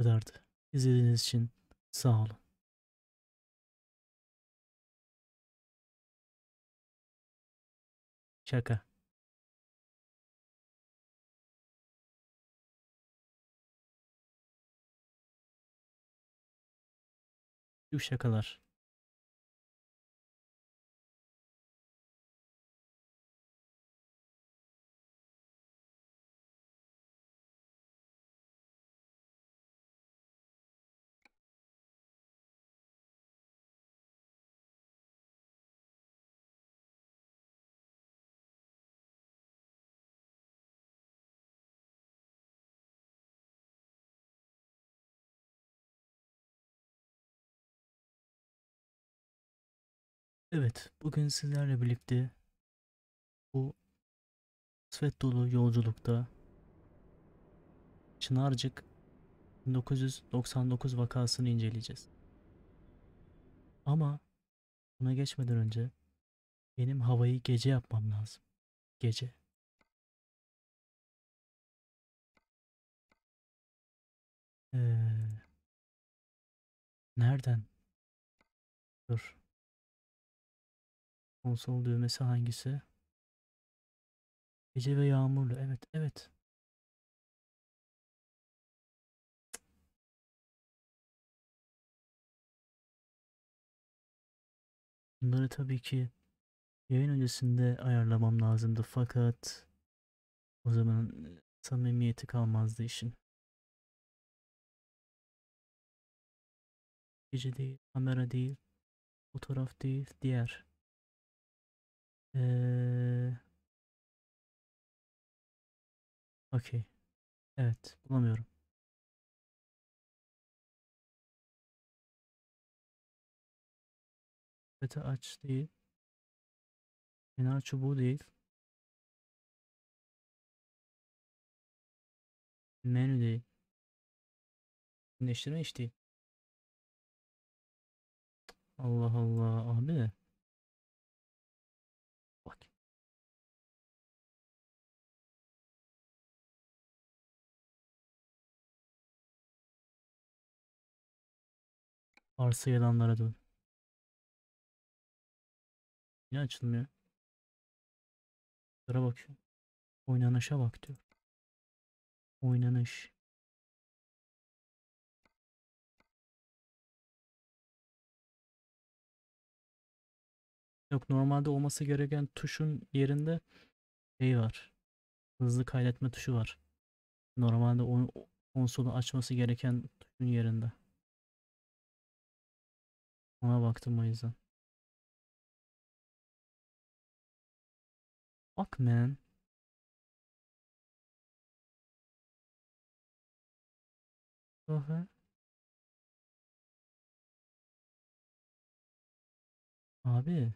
kadardı. İzlediğiniz için sağ olun. Şaka. Bu şakalar. Evet, bugün sizlerle birlikte bu kasvet dolu yolculukta Çınarcık 1999 vakasını inceleyeceğiz. Ama buna geçmeden önce benim havayı gece yapmam lazım. Gece. Ee, nereden? Dur. Konsol düğmesi hangisi? Gece ve yağmurlu. Evet, evet. Bunları tabii ki yayın öncesinde ayarlamam lazımdı fakat o zaman samimiyeti kalmazdı işin. Gece değil, kamera değil, fotoğraf değil, diğer. Ee, okey. Evet, bulamıyorum. Beta aç değil, kenar çubuğu değil, menü değil, birleştirme iş değil. Allah Allah abi. Bak. Arsa yalanlara dön. Yine açılmıyor. Sıra bakıyorum. Oynanışa bak diyor. Oynanış. Yok, normalde olması gereken tuşun yerinde şey var. Hızlı kaydetme tuşu var. Normalde konsolu açması gereken tuşun yerinde. Ona baktım o yüzden. Bak man. Aha. Abi.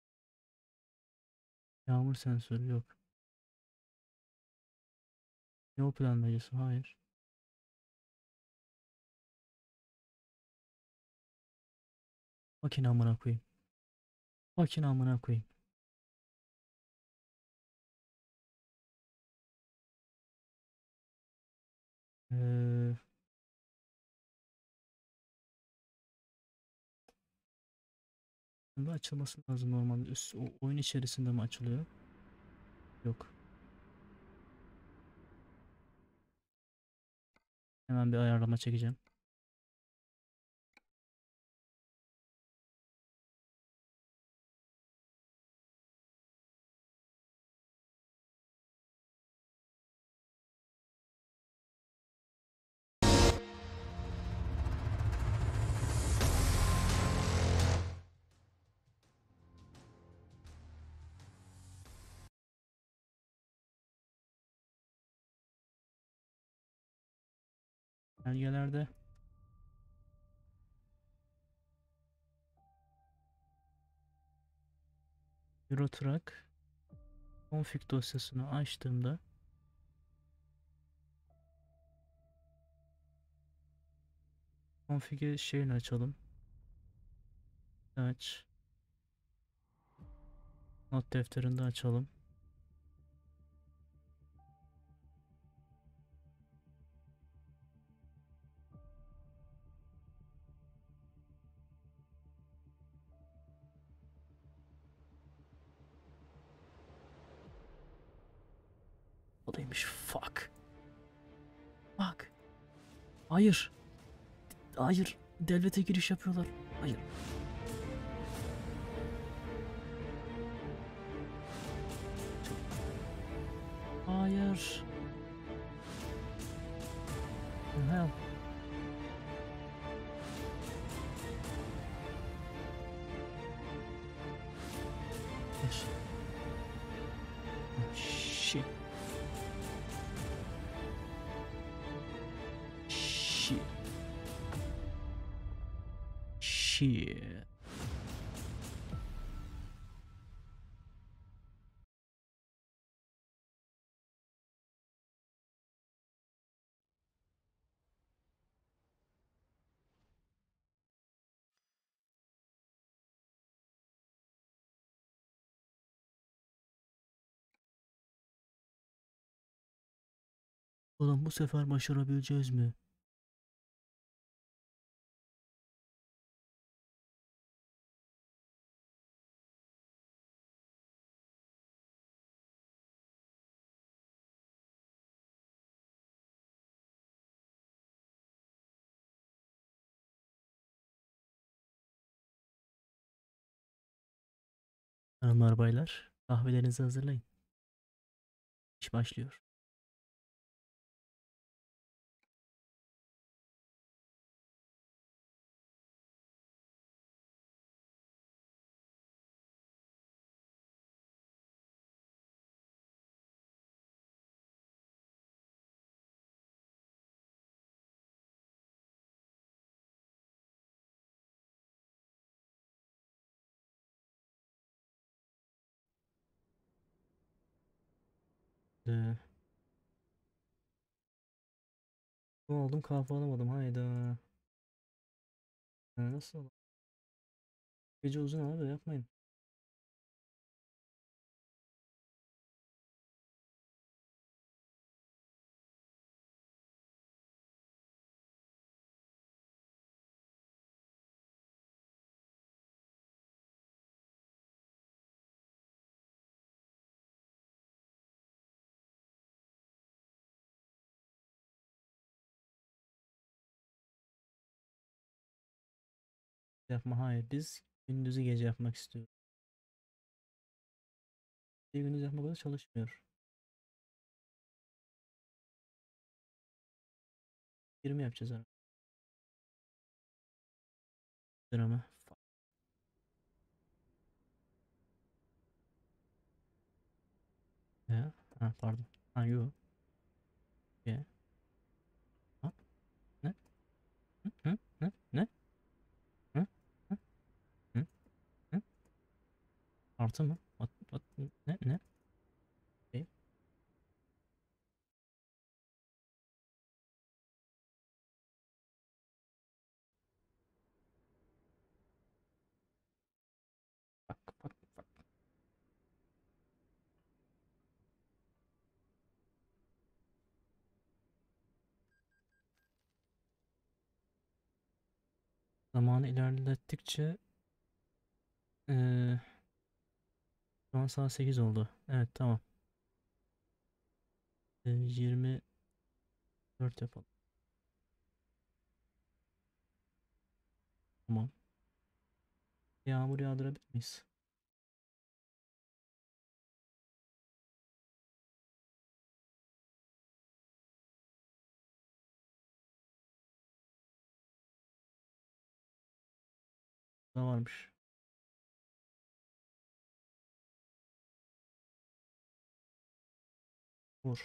Yağmur sensörü yok. Yol planlayıcısı hayır. Makine amına koyayım. Makine amına koyayım. Ee, bunda açılması lazım normalde. Oyun içerisinde mi açılıyor? Yok. Hemen bir ayarlama çekeceğim. Belgelerde Eurotrack config dosyasını açtığımda config'i şeyini açalım. Aç. Not defterinde açalım. Havadaymış. Fuck. Fuck. Hayır. Hayır. Devlete giriş yapıyorlar. Hayır. Hayır. Hell. Yes. Oh, shit. Shit. Shit. Ulan bu sefer başarabileceğiz mi? Hanımlar baylar, kahvelerinizi hazırlayın. İş başlıyor. Ee, Ne oldum, kahve alamadım, hayda. Nasıl olur? Gece uzun abi, yapmayın. Yapma, hayır, biz gündüzü gece yapmak istiyoruz. Bir gündüz yapmak da çalışmıyor. 20 yapacağız abi. Drama. Fuck. Ya. Ha, pardon. Ha, yo. Ya. Ha, ne? Hı? Hı? Ne? Ne? Hı? Hı? Hı? Hı? Artı mı? Ne? Ne? Okay. Fuck, fuck, fuck. Zamanı ilerlettikçe şu an saat 8 oldu. Evet, tamam. 24 yapalım. Tamam. Yağmur yağdırabilir miyiz? Da varmış. Vur.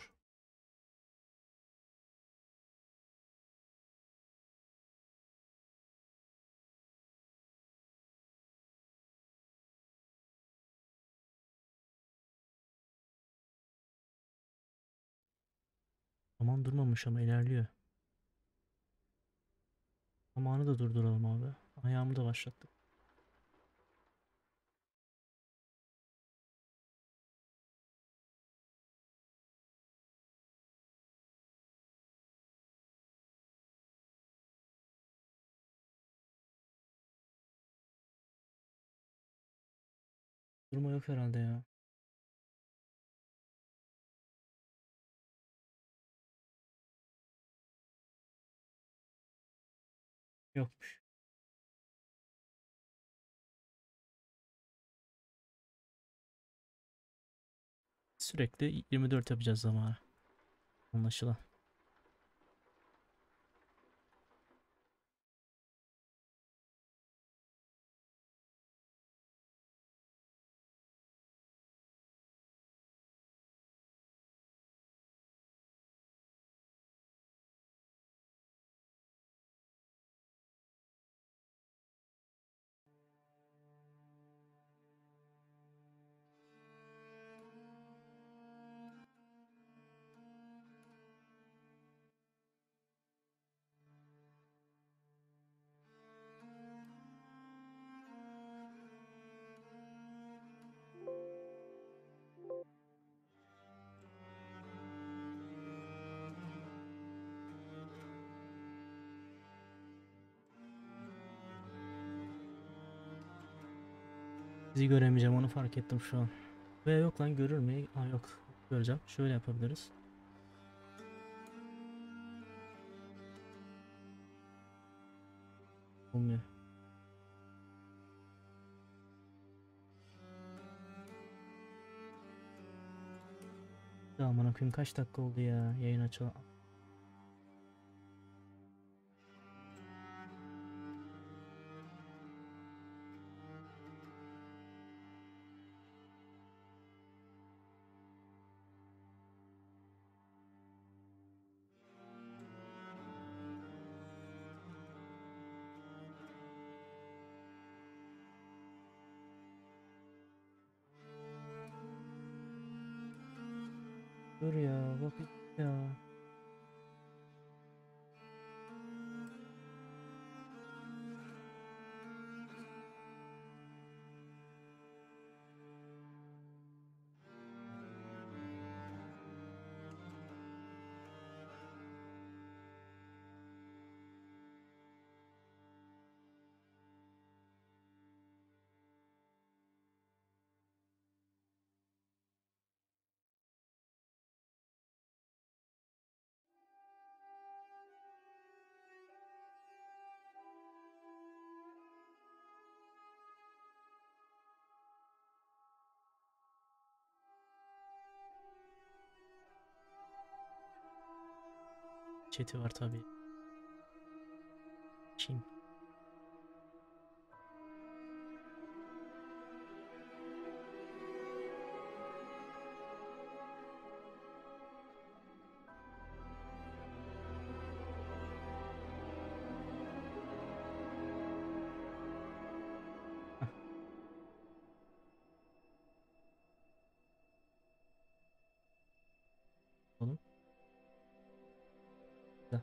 Zaman durmamış ama ilerliyor. Zamanı da durduralım abi. Ayağımı da başlattık. Durma yok herhalde ya. Yokmuş. Sürekli 24 yapacağız zamanı. Anlaşılan. Sizi göremeyeceğim, onu fark ettim şu an. Ve yok lan, görür mü? Aa, yok. Göreceğim. Şöyle yapabiliriz. Olmuyor. Ya aman koyayım, kaç dakika oldu ya yayın açalım. Dur ya, bak ya. Chat'i var tabii. Çin. Hah, oğlum. Güzel.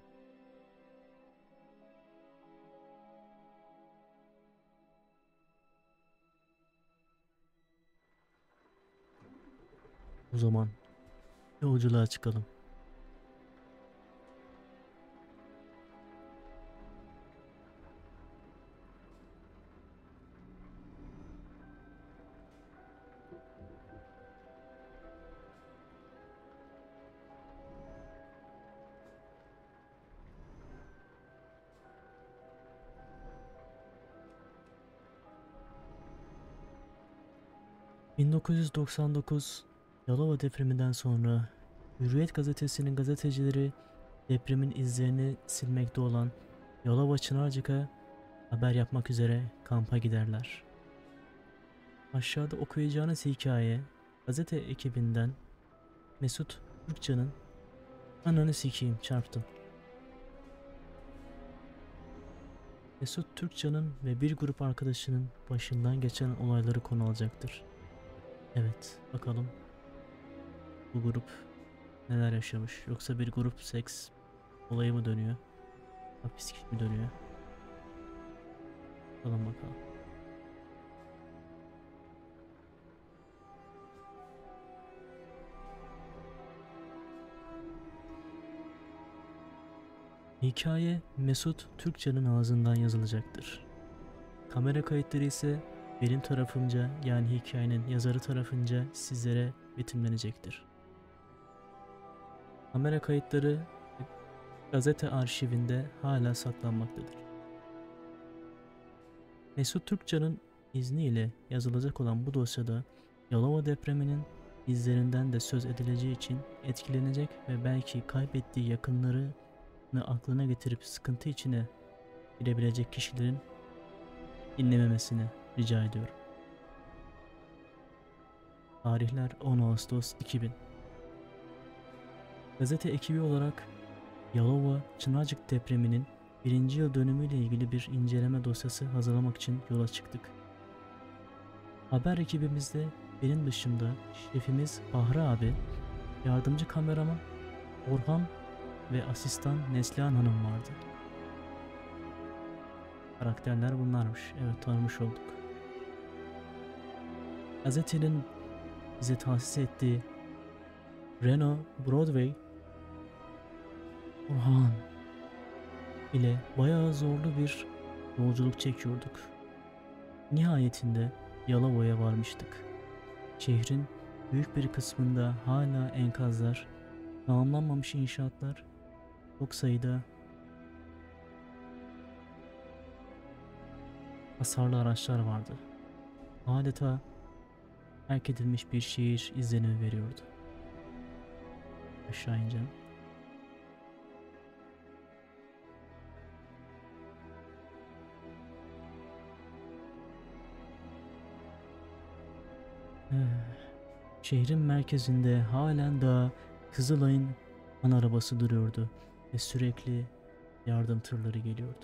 O zaman yolculuğa çıkalım. ...1999 Yalova depreminden sonra Hürriyet gazetesinin gazetecileri depremin izlerini silmekte olan Yalova Çınarcık'a haber yapmak üzere kampa giderler. Aşağıda okuyacağınız hikaye gazete ekibinden Mesut Türkçe'nin "Ananı sikeyim çarptım." Mesut Türkçe'nin ve bir grup arkadaşının başından geçen olayları konu alacaktır. Evet, bakalım bu grup neler yaşamış? Yoksa bir grup seks olayı mı dönüyor? Hapislik mi dönüyor? Bakalım bakalım. Hikaye Mesut Türkçe'nin ağzından yazılacaktır. Kamera kayıtları ise benim tarafımca, yani hikayenin yazarı tarafınca sizlere betimlenecektir. Kamera kayıtları gazete arşivinde hala saklanmaktadır. Mesut Türkçen'in izniyle yazılacak olan bu dosyada Yalova depreminin izlerinden de söz edileceği için etkilenecek ve belki kaybettiği yakınlarını aklına getirip sıkıntı içine girebilecek kişilerin dinlememesini rica ediyorum. Tarihler 10 Ağustos 2000. Gazete ekibi olarak Yalova Çınarcık depreminin 1. yıl dönümüyle ilgili bir inceleme dosyası hazırlamak için yola çıktık. Haber ekibimizde benim dışımda şefimiz Bahri abi, yardımcı kameraman Orhan ve asistan Neslihan Hanım vardı. Karakterler bunlarmış. Evet, tanımış olduk. Gazetenin bize tahsis ettiği Renault Broadway Orhan ile bayağı zorlu bir yolculuk çekiyorduk. Nihayetinde Yalova'ya varmıştık. Şehrin büyük bir kısmında hala enkazlar, tamamlanmamış inşaatlar, çok sayıda hasarlı araçlar vardı. Adeta terk edilmiş bir şehir izlenimi veriyordu. Aşağı ineceğim. Şehrin merkezinde halen daha Kızılay'ın arabası duruyordu ve sürekli yardım tırları geliyordu.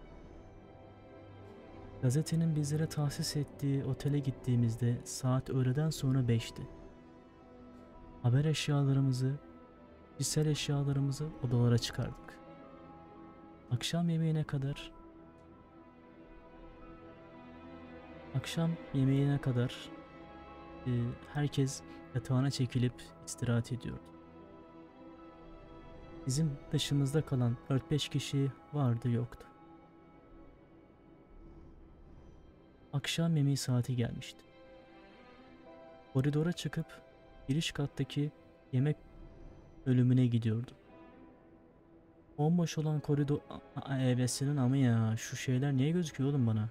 Gazetenin bizlere tahsis ettiği otele gittiğimizde saat öğleden sonra 5'ti. Haber eşyalarımızı, kişisel eşyalarımızı odalara çıkardık. Akşam yemeğine kadar herkes yatağına çekilip istirahat ediyordu. Bizim dışımızda kalan 4-5 kişi vardı yoktu. Akşam yemeği saati gelmişti. Koridora çıkıp giriş kattaki yemek bölümüne gidiyordum. Bomboş olan koridor... Evesinin amı ya, şu şeyler niye gözüküyor oğlum bana?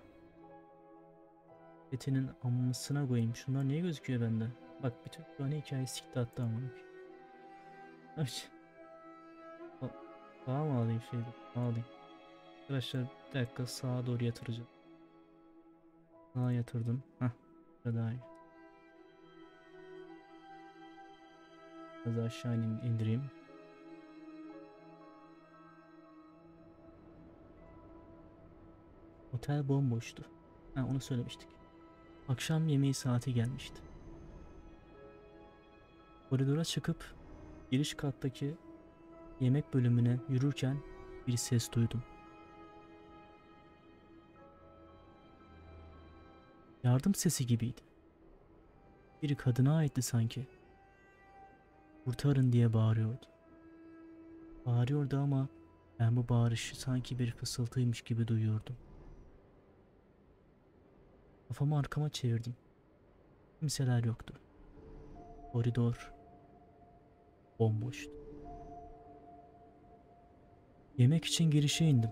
Etinin amısına koyayım, şunlar niye gözüküyor bende? Bak, bütün tane hikayesi sikti hatta amına. Evet. Sağa mı alayım şeydi? Sağa alayım. Arkadaşlar bir dakika, sağa doğru yatıracağım. Sağa yatırdım. Hah. Daha iyi. Biraz aşağı indireyim. Otel bomboştu. Ha, onu söylemiştik. Akşam yemeği saati gelmişti. Koridora çıkıp giriş kattaki yemek bölümüne yürürken bir ses duydum. Yardım sesi gibiydi. Bir kadına aitti sanki. Kurtarın diye bağırıyordu. Bağırıyordu ama ben bu bağırışı sanki bir fısıltıymış gibi duyuyordum. Kafamı arkama çevirdim. Kimseler yoktu. Koridor bomboştu. Yemek için girişe indim.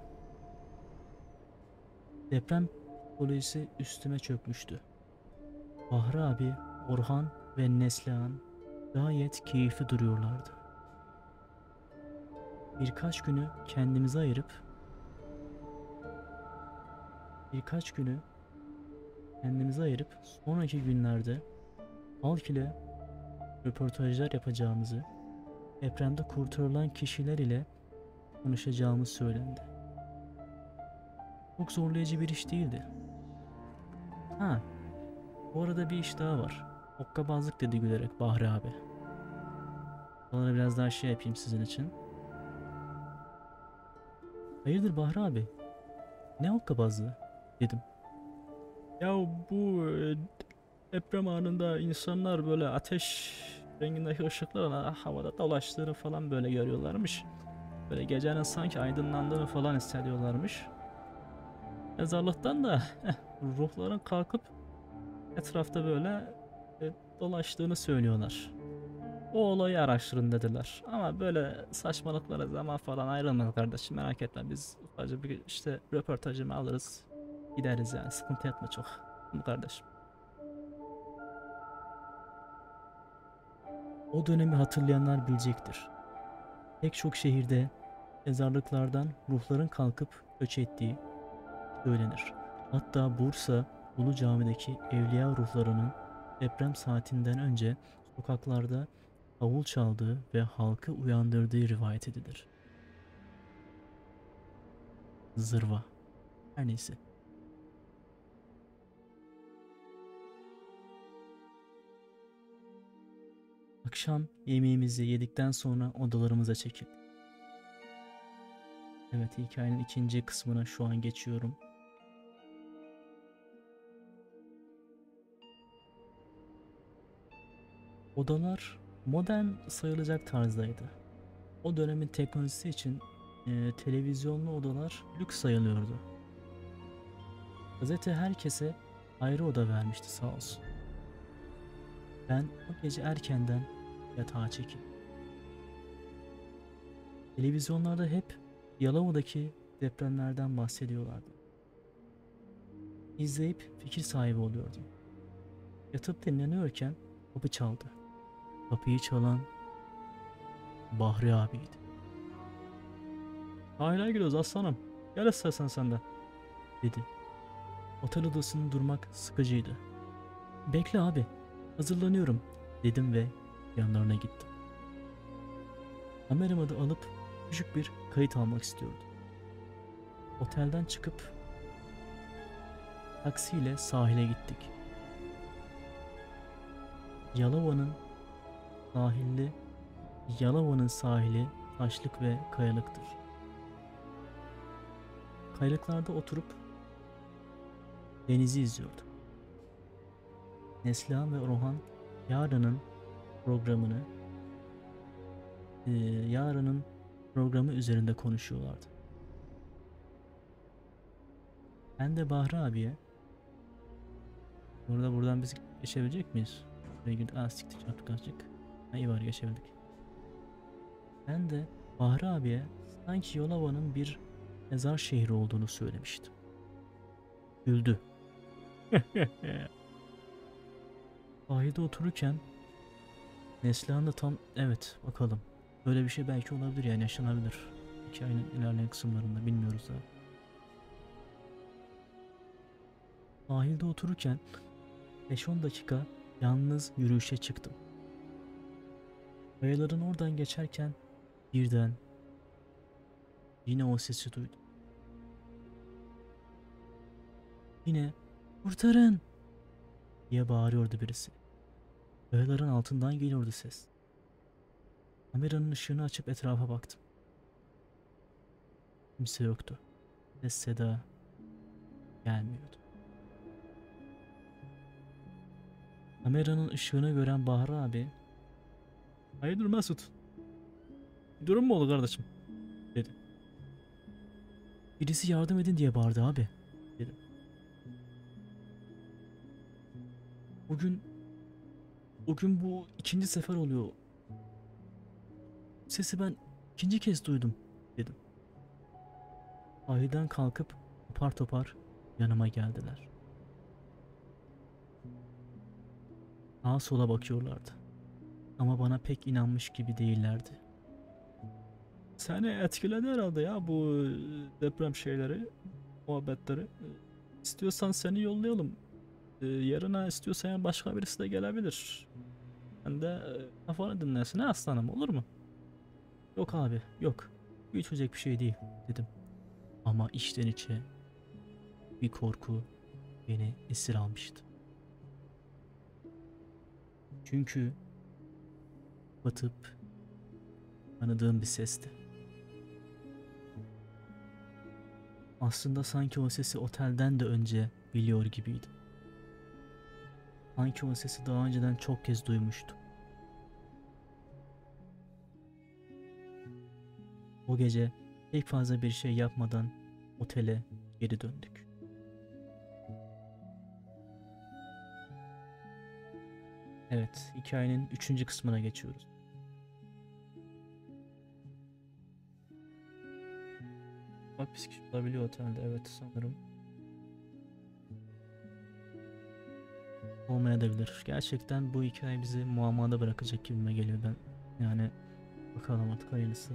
Deprem psikolojisi üstüme çökmüştü. Bahri abi, Orhan ve Neslihan gayet keyifli duruyorlardı. Birkaç günü kendimize ayırıp sonraki günlerde halk ile röportajlar yapacağımızı, depremde kurtarılan kişiler ile konuşacağımız söylendi. Çok zorlayıcı bir iş değildi. Ha, bu arada bir iş daha var. Hokkabazlık dedi gülerek Bahri abi. Onlara biraz daha şey yapayım sizin için. Hayırdır Bahri abi? Ne hokkabazlığı? Dedim. Ya bu deprem anında insanlar böyle ateş rengindeki ışıklarla havada dolaştığını falan böyle görüyorlarmış. Böyle gecenin sanki aydınlandığını falan hissediyorlarmış. Mezarlıktan da ruhların kalkıp etrafta böyle dolaştığını söylüyorlar. O olayı araştırın dediler. Ama böyle saçmalıklara zaman falan ayrılmadı kardeşim, merak etme, biz sadece bir işte röportajımı alırız. Gideriz yani, sıkıntı etme çok. Kardeşim. O dönemi hatırlayanlar bilecektir. Pek çok şehirde mezarlıklardan ruhların kalkıp göç ettiği söylenir. Hatta Bursa Ulu Cami'deki evliya ruhlarının deprem saatinden önce sokaklarda davul çaldığı ve halkı uyandırdığı rivayet edilir. Zırva. Her neyse. Akşam yemeğimizi yedikten sonra odalarımıza çekildik. Evet, hikayenin ikinci kısmına şu an geçiyorum. Odalar modern sayılacak tarzdaydı. O dönemin teknolojisi için televizyonlu odalar lüks sayılıyordu. Gazete herkese ayrı oda vermişti sağ olsun. Ben o gece erkenden yatağa çekildim. Televizyonlarda hep Yalova'daki depremlerden bahsediyorlardı. İzleyip fikir sahibi oluyordum. Yatıp dinleniyorken kapı çaldı. Kapıyı çalan Bahri abiydi. "Sahile gidiyoruz aslanım. Gel istersen sen de," dedi. Otel odasında durmak sıkıcıydı. "Bekle abi, hazırlanıyorum," dedim ve yanlarına gittim. Kameramı da alıp küçük bir kayıt almak istiyordum. Otelden çıkıp taksiyle sahile gittik. Yalova'nın sahili, Yalova'nın sahili taşlık ve kayalıktır. Kayalıklarda oturup denizi izliyordum. Neslihan ve Orhan yarının programını yarının programı üzerinde konuşuyorlardı. Ben de Bahri abiye, buradan biz geçebilecek miyiz? Siktir çarptık azıcık. Ha, iyi var, geçebildik. Ben de Bahri abiye sanki Yalova'nın bir mezar şehri olduğunu söylemiştim. Güldü. Sahilde otururken Neslihan da tam evet bakalım. Böyle bir şey belki olabilir, yani yaşanabilir. Hikayenin ilerleyen kısımlarında bilmiyoruz da. Sahilde otururken 5-10 dakika yalnız yürüyüşe çıktım. Kayaların oradan geçerken birden yine o sesi duydum. Yine "Kurtarın!" diye bağırıyordu birisi. Kayaların altından geliyordu ses. Kameranın ışığını açıp etrafa baktım. Kimse yoktu. Ses seda gelmiyordu. Kameranın ışığını gören Bahri abi, "Hayırdır Mesut? Bir durum mu oldu kardeşim?" dedi. "Birisi yardım edin," diye bağırdı abi, dedim. Bugün bu ikinci sefer oluyor. Sesi ben ikinci kez duydum, dedim. Sahilden kalkıp apar topar yanıma geldiler. Sağa sola bakıyorlardı. Ama bana pek inanmış gibi değillerdi. "Seni etkiledi herhalde ya bu deprem şeyleri, muhabbetleri. İstiyorsan seni yollayalım. Yarına istiyorsan yani başka birisi de gelebilir. Sen de kafanı dinlersin ha aslanım, olur mu?" "Yok abi, yok. Büyütecek bir şey değil," dedim. Ama içten içe bir korku beni esir almıştı. Çünkü batıp tanıdığım bir sesti. Aslında sanki o sesi otelden de önce biliyor gibiydim. Sanki o sesi daha önceden çok kez duymuştum. O gece pek fazla bir şey yapmadan otele geri döndük. Evet, hikayenin 3. kısmına geçiyoruz. Bak, psikik olabiliyor otelde, evet sanırım. olmayabilir. Gerçekten bu hikaye bizi muammada bırakacak gibime geliyor ben. Yani bakalım artık hayırlısı.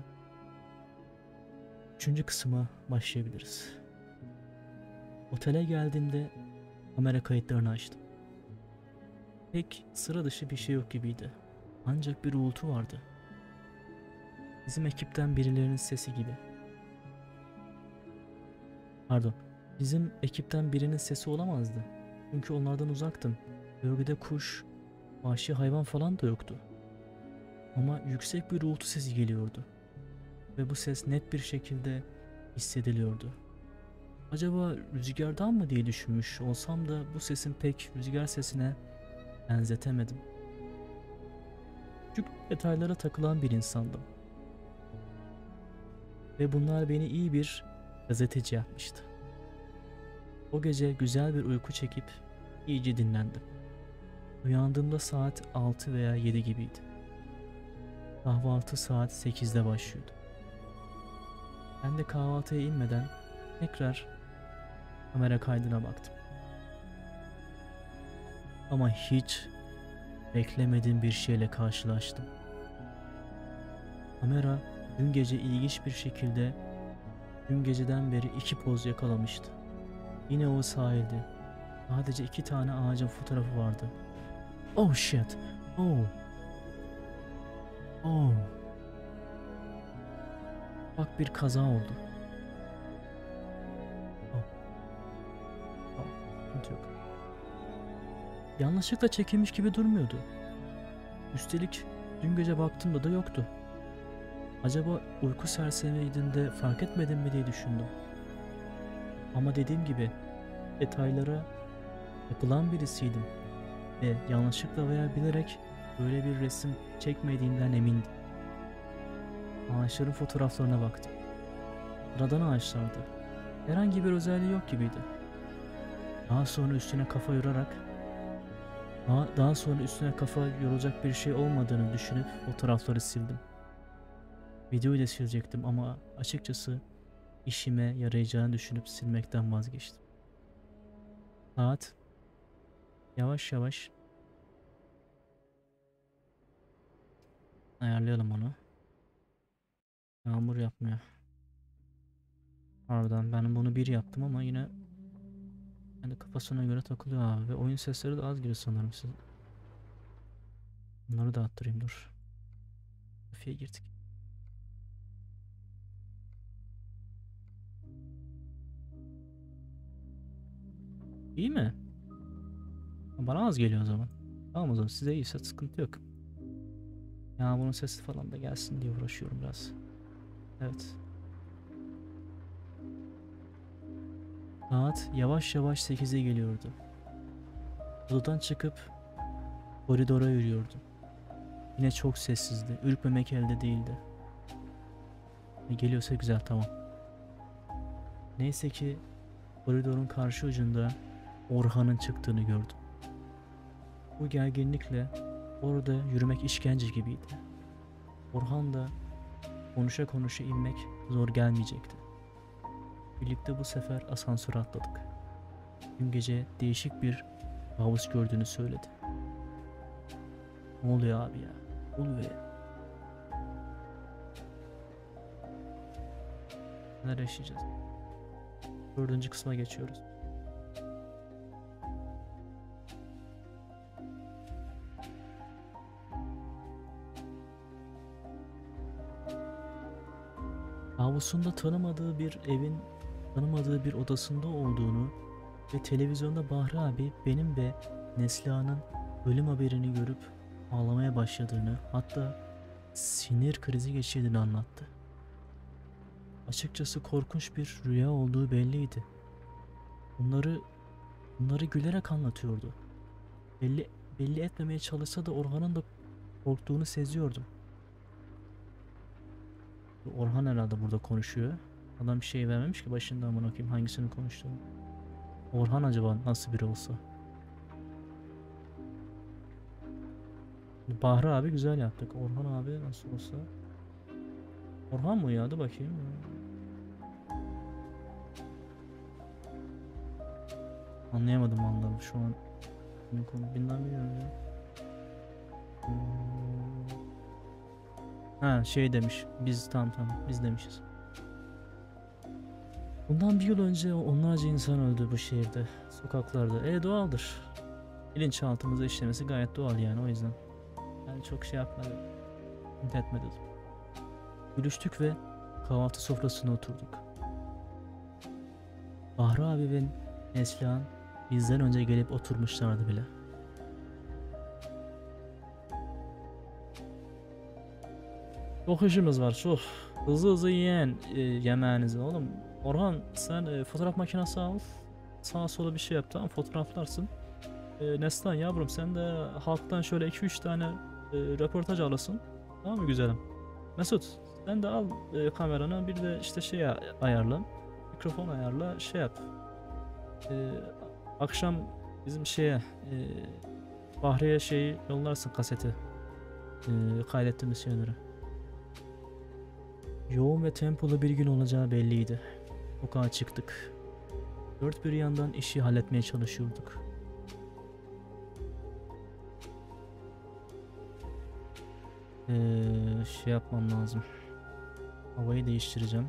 Üçüncü kısma başlayabiliriz. Otele geldiğimde kamera kayıtlarını açtım. Pek sıra dışı bir şey yok gibiydi. Ancak bir uğultu vardı. Bizim ekipten birilerinin sesi gibi. Pardon, bizim ekipten birinin sesi olamazdı. Çünkü onlardan uzaktım. Bölgede kuş, vahşi hayvan falan da yoktu. Ama yüksek bir uğultu sesi geliyordu. Ve bu ses net bir şekilde hissediliyordu. Acaba rüzgardan mı diye düşünmüş olsam da bu sesin pek rüzgar sesine benzetemedim. Küçük detaylara takılan bir insandım. Ve bunlar beni iyi bir gazeteci yapmıştı. O gece güzel bir uyku çekip iyice dinlendim. Uyandığımda saat 6 veya 7 gibiydi. Kahvaltı saat 8'de başlıyordu. Ben de kahvaltıya inmeden tekrar kamera kaydına baktım. Ama hiç beklemediğim bir şeyle karşılaştım. Kamera dün gece ilginç bir şekilde dün geceden beri 2 poz yakalamıştı. Yine o sahilde. Sadece 2 tane ağacın fotoğrafı vardı. Oh shit. Oh. Oh. Bak bir kaza oldu. Oh. Oh. Sıkıntı yok. Yanlışlıkla çekilmiş gibi durmuyordu. Üstelik dün gece baktığımda da yoktu. Acaba uyku sersemiydim fark etmedim mi diye düşündüm. Ama dediğim gibi detaylara takılan birisiydim ve yanlışlıkla veya bilerek böyle bir resim çekmediğimden emindim. Ağaçların fotoğraflarına baktım. Sıradan ağaçlardı. Herhangi bir özelliği yok gibiydi. Daha sonra üstüne kafa yorulacak bir şey olmadığını düşünüp fotoğrafları sildim. Videoyu da silecektim ama açıkçası işime yarayacağını düşünüp silmekten vazgeçtim. Saat yavaş yavaş ayarlayalım onu. Yağmur yapmıyor. Pardon, ben bunu 1 yaptım ama yine kendi kafasına göre takılıyor abi. Ve oyun sesleri de az geliyor sanırım size. Bunları da attırayım, dur. Trafiğe girdik. İyi mi? Bana az geliyor o zaman. Tamam, o zaman size iyiyse sıkıntı yok. Ya bunun sesi falan da gelsin diye uğraşıyorum biraz. Evet. Saat yavaş yavaş 8'e geliyordu. Odadan çıkıp koridora yürüyordum. Yine çok sessizdi. Ürkmemek elde değildi. Geliyorsa güzel, tamam. Neyse ki koridorun karşı ucunda Orhan'ın çıktığını gördüm. Bu gerginlikle orada yürümek işkence gibiydi. Orhan da konuşa konuşa inmek zor gelmeyecekti. Birlikte bu sefer asansöre atladık. Dün gece değişik bir kabus gördüğünü söyledi. Ne oluyor abi ya? Ne oluyor ya? Neler yaşayacağız? 4. kısma geçiyoruz. Avlusunda tanımadığı bir evin, tanımadığı bir odasında olduğunu ve televizyonda Bahri abi benim ve Neslihan'ın ölüm haberini görüp ağlamaya başladığını, hatta sinir krizi geçirdiğini anlattı. Açıkçası korkunç bir rüya olduğu belliydi. Bunları gülerek anlatıyordu. Belli etmemeye çalışsa da Orhan'ın da korktuğunu seziyordum. Orhan herhalde burada konuşuyor. Adam bir şey vermemiş ki başında, amına koyayım hangisini konuştuğunu. Orhan acaba nasıl biri olsa? Bahri abi güzel yaptık. Orhan abi nasıl olsa? Orhan mı ya? Hadi bakayım. Anlayamadım vallahi şu an. Bunun konu bilmem biliyorum ya. Ha şey demiş. Biz tamam biz demişiz. Bundan bir yıl önce onlarca insan öldü bu şehirde, sokaklarda. Doğaldır. Bilinçaltımıza işlemesi gayet doğal yani o yüzden. Yani çok şey yapmadım, etmedim. Gülüştük ve kahvaltı sofrasına oturduk. Bahri abi ve Neslihan bizden önce gelip oturmuşlardı bile. Çok işimiz var çok. Hızlı hızlı yiyen yemeğinizi oğlum. Orhan sen fotoğraf makinesi al. Sağa sola bir şey yap tamam fotoğraflarsın. Neslihan yavrum sen de halktan şöyle 2-3 tane röportaj alasın. Tamam mı güzelim? Mesut sen de al kameranı bir de işte şey ayarla. Mikrofon ayarla şey yap. E, Akşam bizim şeye Bahriye şeyi yollarsın kaseti. Kaydettiğimiz şeyleri. Yoğun ve tempolu bir gün olacağı belliydi. Sokağa çıktık. Dört bir yandan işi halletmeye çalışıyorduk. Şey yapmam lazım. Havayı değiştireceğim.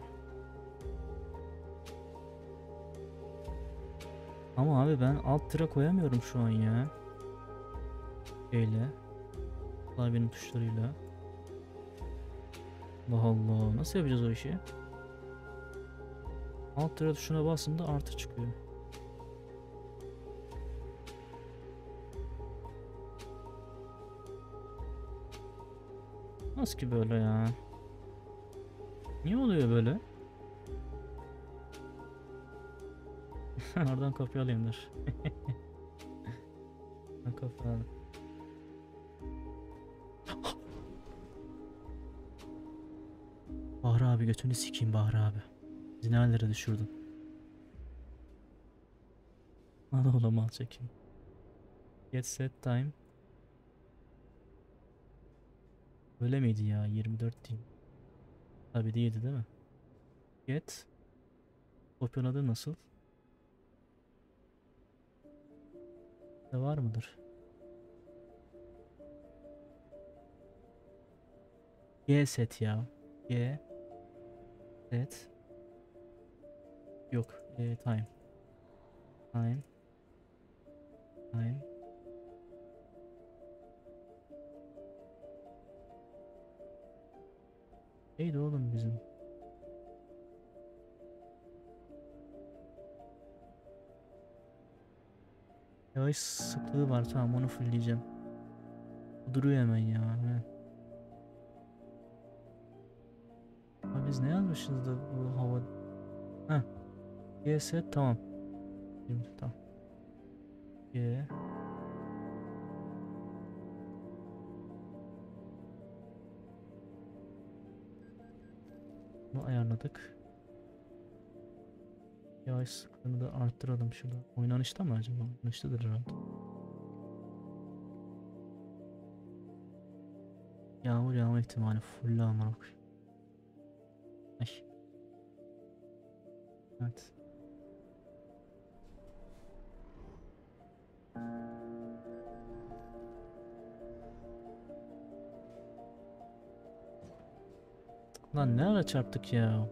Ama abi ben alt tıra koyamıyorum şu an ya. Öyle. Klavyenin tuşlarıyla. Allah Allah. Nasıl yapacağız o işi? Alt tıra tuşuna basınca artı çıkıyor. Nasıl ki böyle ya? Niye oluyor böyle? Oradan kopya alayım dur. Ben kopya alayım. Bahri abi götünü sikeyim Bahri abi. Bizi nerelere düşürdün? Hadi oğlum al çekeyim. Get set time. Öyle miydi ya? 24 diyeyim. Tabii değildi değil mi? Get. Kopyaladı nasıl? De var mıdır? G set ya. G set. Yok. Time. Time. Time. Neydi oğlum bizim? Yavaş sıklığı var tamam onu fullleyeceğim. Duruyor hemen ya. He. Abi biz ne yazmışız da bu hava... Heh. G set tamam. Şimdi tamam. G. Bunu ayarladık. Yavaş sıklığını da arttıralım şurada. Oynanışta mı acaba? Oynanıştadır herhalde. Yağmur yağma ihtimali full amına koyayım. Ay. Evet. Lan ne ara çarptık ya?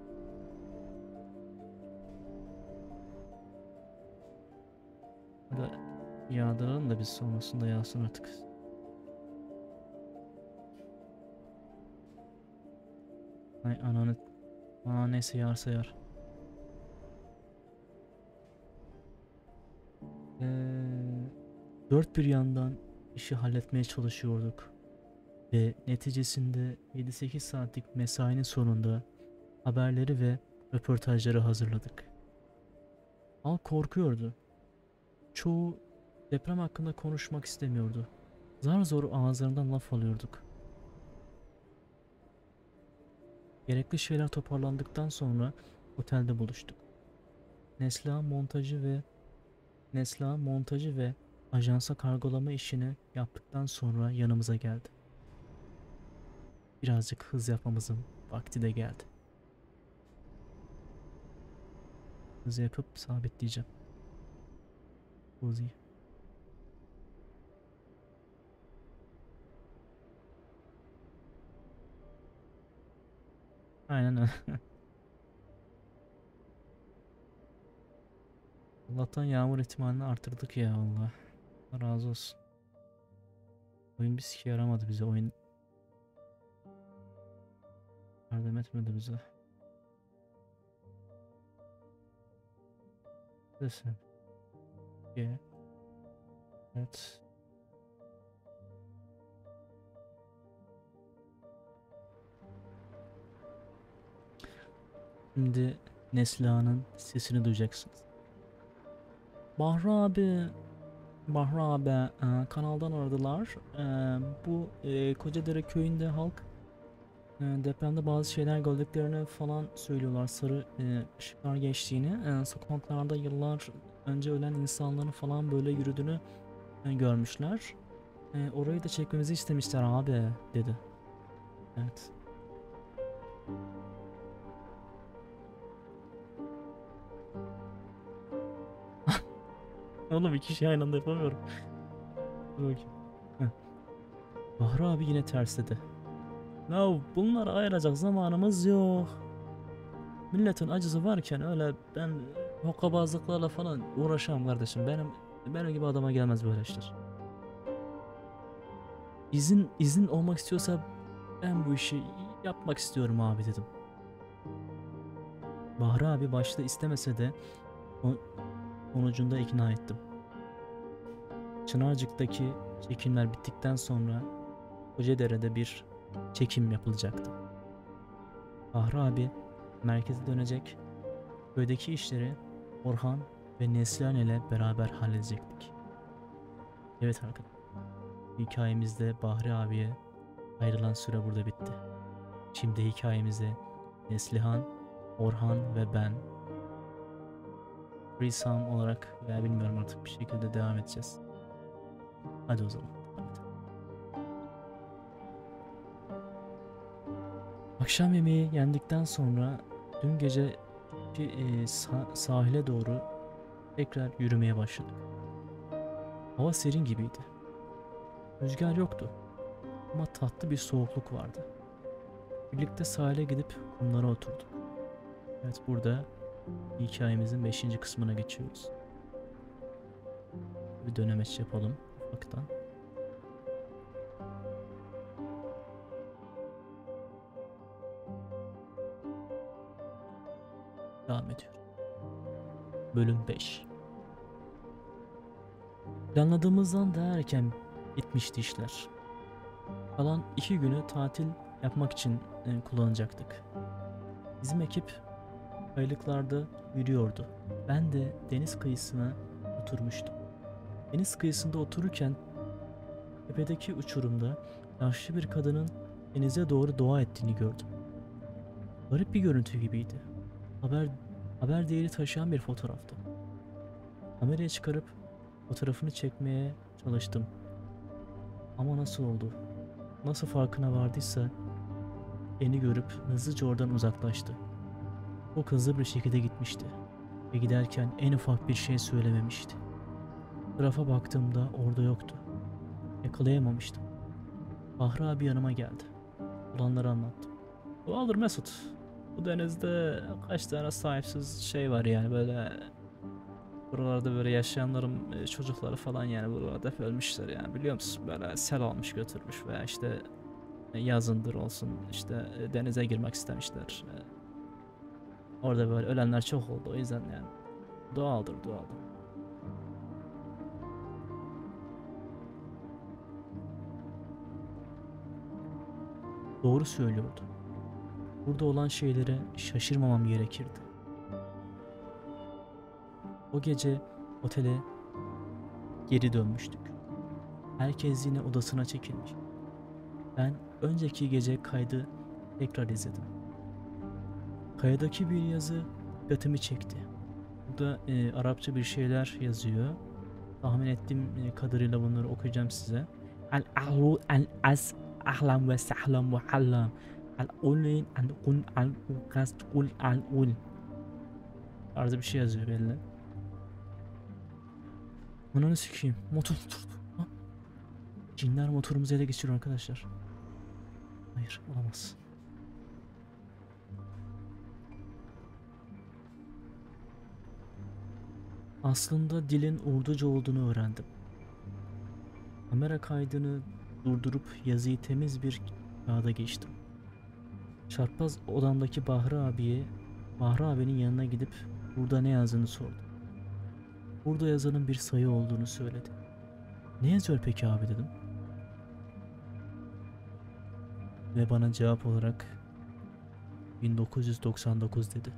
Hadi yağdıralım da biz sonrasında yağsın artık. Ay ananı. Aa neyse yağarsa yağar. Dört bir yandan işi halletmeye çalışıyorduk. Ve neticesinde 7-8 saatlik mesainin sonunda haberleri ve röportajları hazırladık. Halk korkuyordu. Çoğu deprem hakkında konuşmak istemiyordu. Zar zor ağızlarından laf alıyorduk. Gerekli şeyler toparlandıktan sonra otelde buluştuk. Neslihan montajı ve ajansa kargolama işini yaptıktan sonra yanımıza geldi. Birazcık hız yapmamızın vakti de geldi. Hız yapıp sabitleyeceğim. Uzi. Aynen öyle. Allah'tan yağmur ihtimalini artırdık ya Allah. Allah razı olsun. Oyun bir sike yaramadı bize. Oyun yardım etmedi bize. Desene. Evet. Şimdi Neslihan'ın sesini duyacaksınız. Bahri abi, Bahri abi, kanaldan aradılar. Bu Kocadere köyünde halk depremde bazı şeyler gördüklerini falan söylüyorlar. Sarı ışıklar geçtiğini, sokaklarda yıllar önce ölen insanların falan böyle yürüdüğünü görmüşler. Orayı da çekmemizi istemişler abi dedi. Evet. Oğlum iki şey aynı anda yapamıyorum. Dur bakayım. Heh. Bahri abi yine tersledi. Ya bunları ayıracak zamanımız yok. Milletin acısı varken öyle ben hokkabazlıklarla falan uğraşamam kardeşim. Benim gibi adama gelmez böyle işler. İzin olmak istiyorsa ben bu işi yapmak istiyorum abi dedim. Bahri abi başta istemese de sonucunda ikna ettim. Çınarcık'taki çekimler bittikten sonra Kocadere bir çekim yapılacaktı. Bahri abi merkeze dönecek, köydeki işleri Orhan ve Neslihan ile beraber halledecektik. Evet arkadaşlar, hikayemizde Bahri abiye ayrılan süre burada bitti. Şimdi hikayemize Neslihan, Orhan ve ben Threesome olarak veya bilmiyorum artık bir şekilde devam edeceğiz. Hadi o zaman. Akşam yemeği yendikten sonra dün gece sahile doğru tekrar yürümeye başladık. Hava serin gibiydi. Rüzgar yoktu ama tatlı bir soğukluk vardı. Birlikte sahile gidip kumlara oturduk. Evet, burada hikayemizin 5. kısmına geçiyoruz. Bir dönemeç yapalım ufaktan. Devam ediyor. Bölüm 5. Planladığımızdan daha erken bitmişti işler. Kalan 2 günü tatil yapmak için kullanacaktık. Bizim ekip aylıklarda yürüyordu. Ben de deniz kıyısına oturmuştum. Deniz kıyısında otururken tepedeki uçurumda yaşlı bir kadının denize doğru dua ettiğini gördüm. Garip bir görüntü gibiydi. Haber değeri taşıyan bir fotoğraftı. Kameraya çıkarıp fotoğrafını çekmeye çalıştım. Ama nasıl oldu? Nasıl farkına vardıysa beni görüp hızlıca oradan uzaklaştı. Çok hızlı bir şekilde gitmişti ve giderken en ufak bir şey söylememişti. Fotoğrafa baktığımda orada yoktu. Yakalayamamıştım. Bahri abi yanıma geldi. Olanları anlattım. Doğaldır Mesut. Bu denizde kaç tane sahipsiz şey var yani böyle buralarda böyle yaşayanların çocukları falan yani buralarda hep ölmüşler yani biliyor musun? Böyle sel almış götürmüş veya işte yazındır olsun işte denize girmek istemişler. Orada böyle ölenler çok oldu o yüzden yani doğaldır. Doğru söylüyordu. Burada olan şeylere şaşırmamam gerekirdi. O gece otele geri dönmüştük. Herkes yine odasına çekilmiş. Ben önceki gece kaydı tekrar izledim. Kayadaki bir yazı dikkatimi çekti. Burada Arapça bir şeyler yazıyor. Tahmin ettiğim kadarıyla bunları okuyacağım size. Al ahlu al as ahlam ve sahlam ve hallam al ulin al kun al ukast ul al ul tarzı bir şey yazıyor belli. Ananı sikeyim. Motor durdu. Ha? Cinler motorumuzu ele geçiriyor arkadaşlar. Hayır, olamaz. Aslında dilin Urduca olduğunu öğrendim. Kamera kaydını durdurup yazıyı temiz bir kağıda geçtim. Çarpaz odamdaki Bahri abinin yanına gidip burada ne yazdığını sordum. Burada yazanın bir sayı olduğunu söyledi. Ne yazıyor peki abi dedim. Ve bana cevap olarak 1999 dedi.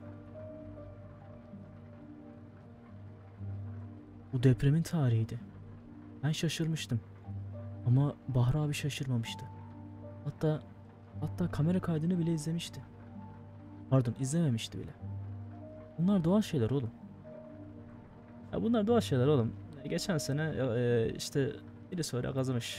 Bu depremin tarihiydi. Ben şaşırmıştım. Ama Bahri abi şaşırmamıştı. Hatta kamera kaydını bile izlemişti. Pardon, izlememişti bile. Bunlar doğal şeyler oğlum. Ya bunlar doğal şeyler oğlum. Geçen sene işte birisi öyle kazımış.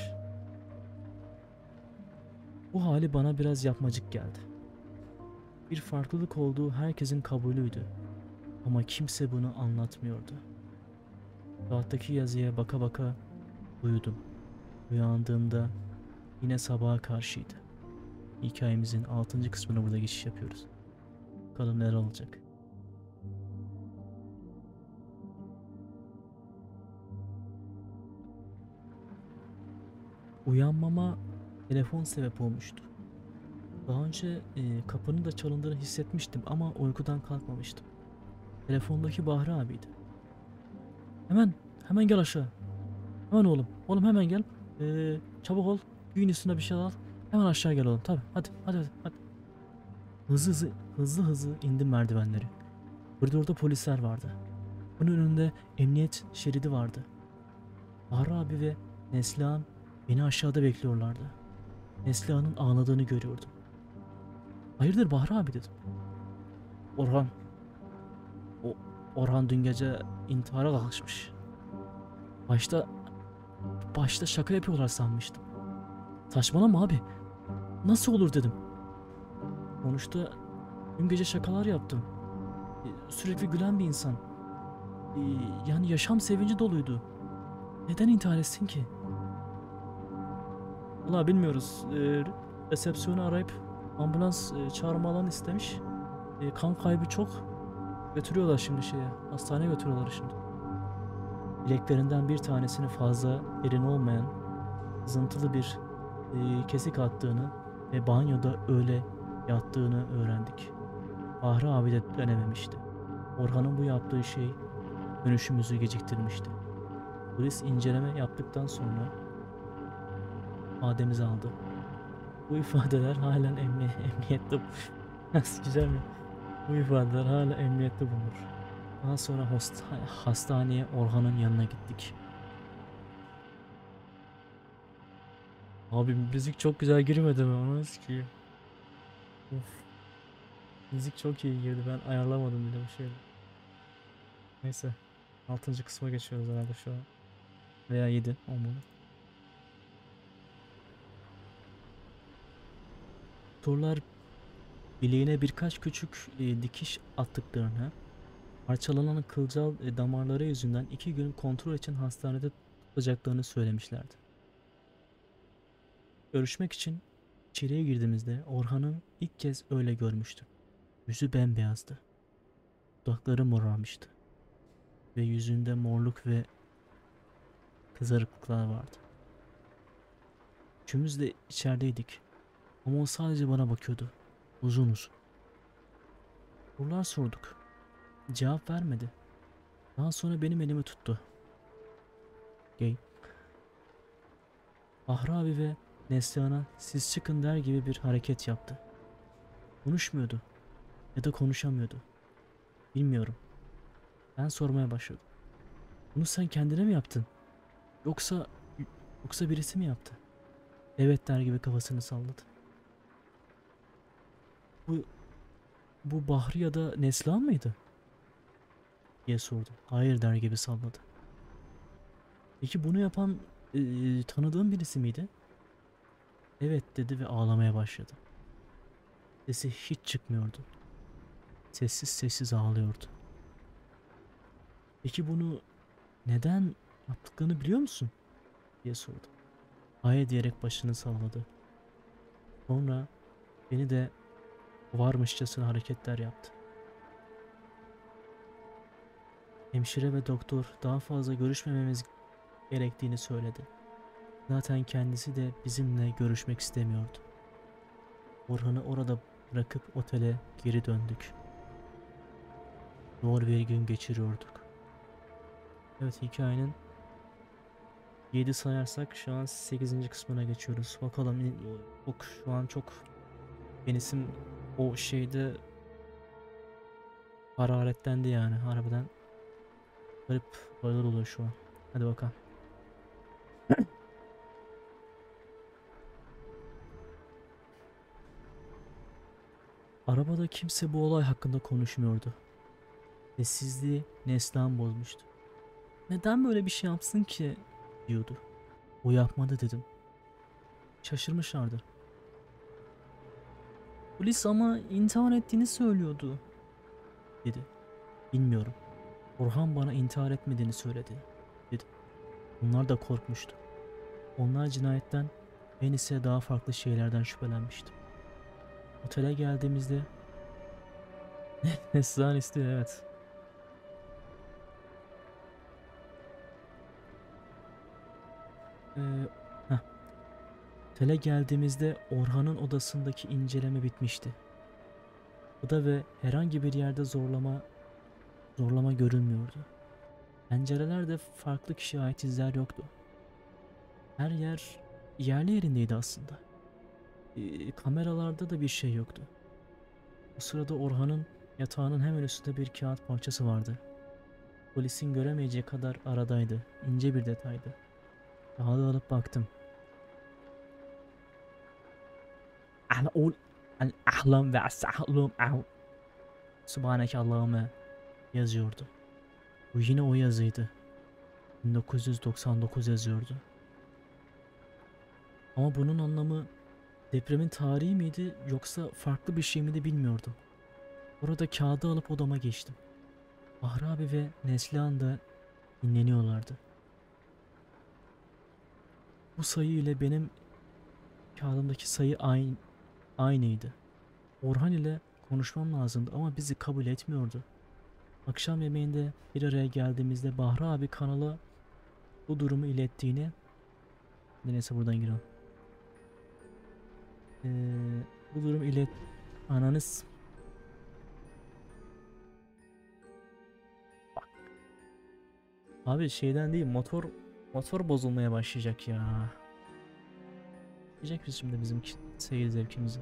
Bu hali bana biraz yapmacık geldi. Bir farklılık olduğu herkesin kabulüydü. Ama kimse bunu anlatmıyordu. Kağıttaki yazıya baka baka uyudum. Uyandığımda yine sabaha karşıydı. Hikayemizin 6. kısmına burada geçiş yapıyoruz. Bakalım neler olacak. Uyanmama telefon sebep olmuştu. Daha önce kapının da çalındığını hissetmiştim ama uykudan kalkmamıştım. Telefondaki Bahri abiydi. Hemen gel aşağı. Hemen oğlum. Oğlum hemen gel. Çabuk ol. Gün üstüne bir şey al. Hemen aşağı gel oğlum. Tabii. Hadi. Hızlı indim merdivenleri. Koridorda polisler vardı. Bunun önünde emniyet şeridi vardı. Bahri abi ve Neslihan beni aşağıda bekliyorlardı. Neslihan'ın ağladığını görüyordum. Hayırdır Bahri abi dedim. Orhan. Orhan dün gece intihara kalkışmış. Başta şaka yapıyorlar sanmıştım. Saçmalama abi. Nasıl olur dedim. Sonuçta dün gece şakalar yaptım. Sürekli gülen bir insan. Yani yaşam sevinci doluydu. Neden intihar etsin ki? Vallahi bilmiyoruz. Resepsiyonu arayıp ambulans çağırmalarını istemiş. Kan kaybı çok. Götürüyorlar şimdi hastaneye götürüyorlar şimdi. Bileklerinden bir tanesini fazla derin olmayan sızıntılı bir kesik attığını ve banyoda öyle yattığını öğrendik. Bahri abi de dönememişti. Orhan'ın bu yaptığı şey dönüşümüzü geciktirmişti. Polis inceleme yaptıktan sonra ifademizi aldı. Bu ifadeler halen emniyette. Nasıl güzel mi? Bu ifadeler hala emniyette bulunur. Daha sonra hastaneye Orhan'ın yanına gittik. Abi müzik çok güzel girmedi mi? Onu ki. Of. Müzik çok iyi girdi. Ben ayarlamadım bile bu şeyi. Neyse. 6. kısma geçiyoruz herhalde şu an. Veya 7 olmalı. Doktorlar bileğine birkaç küçük dikiş attıklarını, parçalanan kılcal damarları yüzünden 2 gün kontrol için hastanede tutacaklarını söylemişlerdi. Görüşmek için içeriye girdiğimizde Orhan'ı ilk kez öyle görmüştüm. Yüzü bembeyazdı. Dudakları morarmıştı. Ve yüzünde morluk ve kızarıklıklar vardı. Üçümüz de içerideydik. Ama o sadece bana bakıyordu. Uzun uzun. Sorular sorduk. Cevap vermedi. Daha sonra benim elimi tuttu. Gay. Bahri abi ve Neslihan'a siz çıkın der gibi bir hareket yaptı. Konuşmuyordu. Ya da konuşamıyordu. Bilmiyorum. Ben sormaya başladım. Bunu sen kendine mi yaptın? Yoksa yoksa birisi mi yaptı? Evet der gibi kafasını salladı. Bu bu Bahri ya da Neslihan mıydı? Diye sordu. Hayır der gibi salladı. Peki bunu yapan tanıdığın birisi miydi? Evet dedi ve ağlamaya başladı. Sesi hiç çıkmıyordu. Sessiz ağlıyordu. Peki bunu neden yaptıklarını biliyor musun? Diye sordu. Hayır diyerek başını salladı. Sonra beni de varmışçasına hareketler yaptı. Hemşire ve doktor daha fazla görüşmememiz gerektiğini söyledi. Zaten kendisi de bizimle görüşmek istemiyordu. Orhan'ı orada bırakıp otele geri döndük. Zor bir gün geçiriyorduk. Evet, hikayenin 7 sayarsak şu an 8. kısmına geçiyoruz. Bakalım, şu an çok benisim o şeyde hararetlendi yani, harbiden garip olaylar oluyor şu an. Hadi bakalım. Arabada kimse bu olay hakkında konuşmuyordu. Sessizliği Neslihan bozmuştu. Neden böyle bir şey yapsın ki, diyordu. O yapmadı, dedim. Şaşırmışlardı. Polis ama intihar ettiğini söylüyordu, dedi. Bilmiyorum. Orhan bana intihar etmediğini söyledi, dedi. Onlar da korkmuştu. Onlar cinayetten, ben ise daha farklı şeylerden şüphelenmiştim. Otele geldiğimizde Neslihan istiyor, evet. Ee, heh. Otele geldiğimizde Orhan'ın odasındaki inceleme bitmişti. Oda ve herhangi bir yerde zorlama görünmüyordu. Pencerelerde farklı kişiye ait izler yoktu. Her yer yerli yerindeydi aslında. Kameralarda da bir şey yoktu. O sırada Orhan'ın yatağının hemen üstünde bir kağıt parçası vardı. Polisin göremeyeceği kadar aradaydı. İnce bir detaydı. Kağıdı alıp baktım. Al ahlam ve asahlum av. Subhaneke Allahümme yazıyordu. Bu yine o yazıydı. 1999 yazıyordu. Ama bunun anlamı depremin tarihi miydi yoksa farklı bir şey miydi bilmiyordum. Orada kağıdı alıp odama geçtim. Bahri abi ve Neslihan da dinleniyorlardı. Bu sayı ile benim kağıdımdaki sayı aynıydı. Orhan ile konuşmam lazımdı ama bizi kabul etmiyordu. Akşam yemeğinde bir araya geldiğimizde Bahri abi kanala bu durumu ilettiğini, neyse buradan girelim. Bu durumu ananız bak abi, şeyden değil, motor bozulmaya başlayacak ya. Diyecek biz şimdi bizim seyir zevkimizi.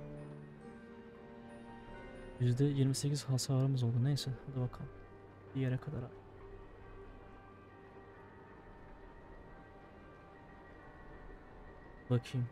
%28 hasarımız oldu, neyse hadi bakalım bir yere kadar abi. Bakayım.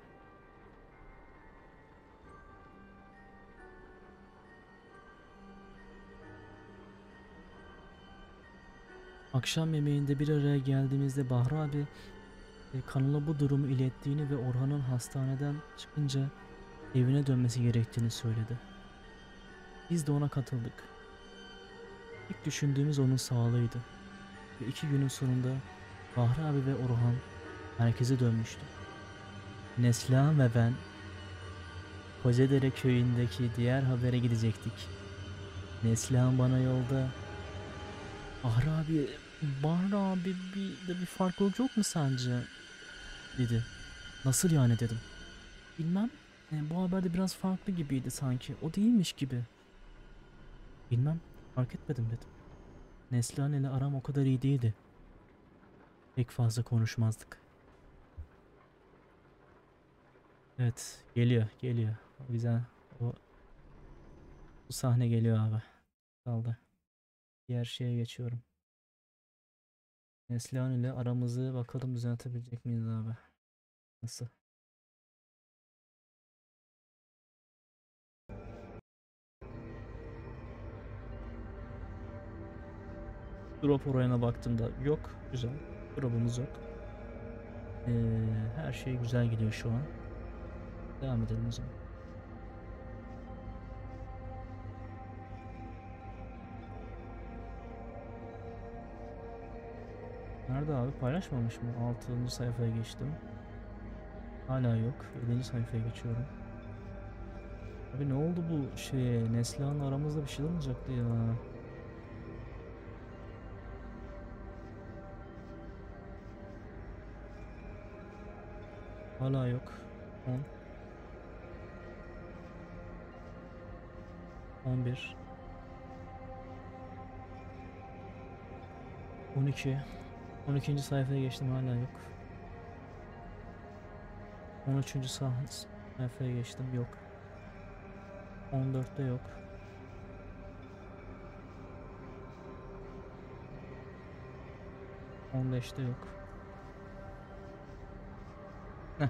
Akşam yemeğinde bir araya geldiğimizde Bahri abi kanala bu durumu ilettiğini ve Orhan'ın hastaneden çıkınca evine dönmesi gerektiğini söyledi. Biz de ona katıldık. İlk düşündüğümüz onun sağlığıydı. Ve 2 günün sonunda Bahri abi ve Orhan merkeze dönmüştü. Neslihan ve ben Kocadere köyündeki diğer habere gidecektik. Neslihan bana yolda Bahri abi bir farklılık yok mu sence, dedi. Nasıl yani, dedim. Bilmem, bu haberde biraz farklı gibiydi sanki, o değilmiş gibi. Bilmem, fark etmedim, dedim. Neslihan ile aram o kadar iyi değildi. Pek fazla konuşmazdık. Evet, geliyor. O güzel, bu sahne geliyor abi. Kaldı. Diğer şeye geçiyorum. Neslihan ile aramızı bakalım düzeltebilecek miyiz abi? Nasıl? Drop oranına baktığımda yok. Güzel. Drop'umuz yok. Her şey güzel gidiyor şu an. Devam edelim o zaman. Nerede abi? Paylaşmamış mı? 6. sayfaya geçtim. Hala yok. 7. sayfaya geçiyorum. Abi ne oldu bu şeye? Neslihan'la aramızda bir şey olmayacaktı ya. Hala yok. 10, 11, 12. 12. sayfaya geçtim, hala yok. 13. sayfaya geçtim, yok. 14'te yok. 15'te yok. Heh.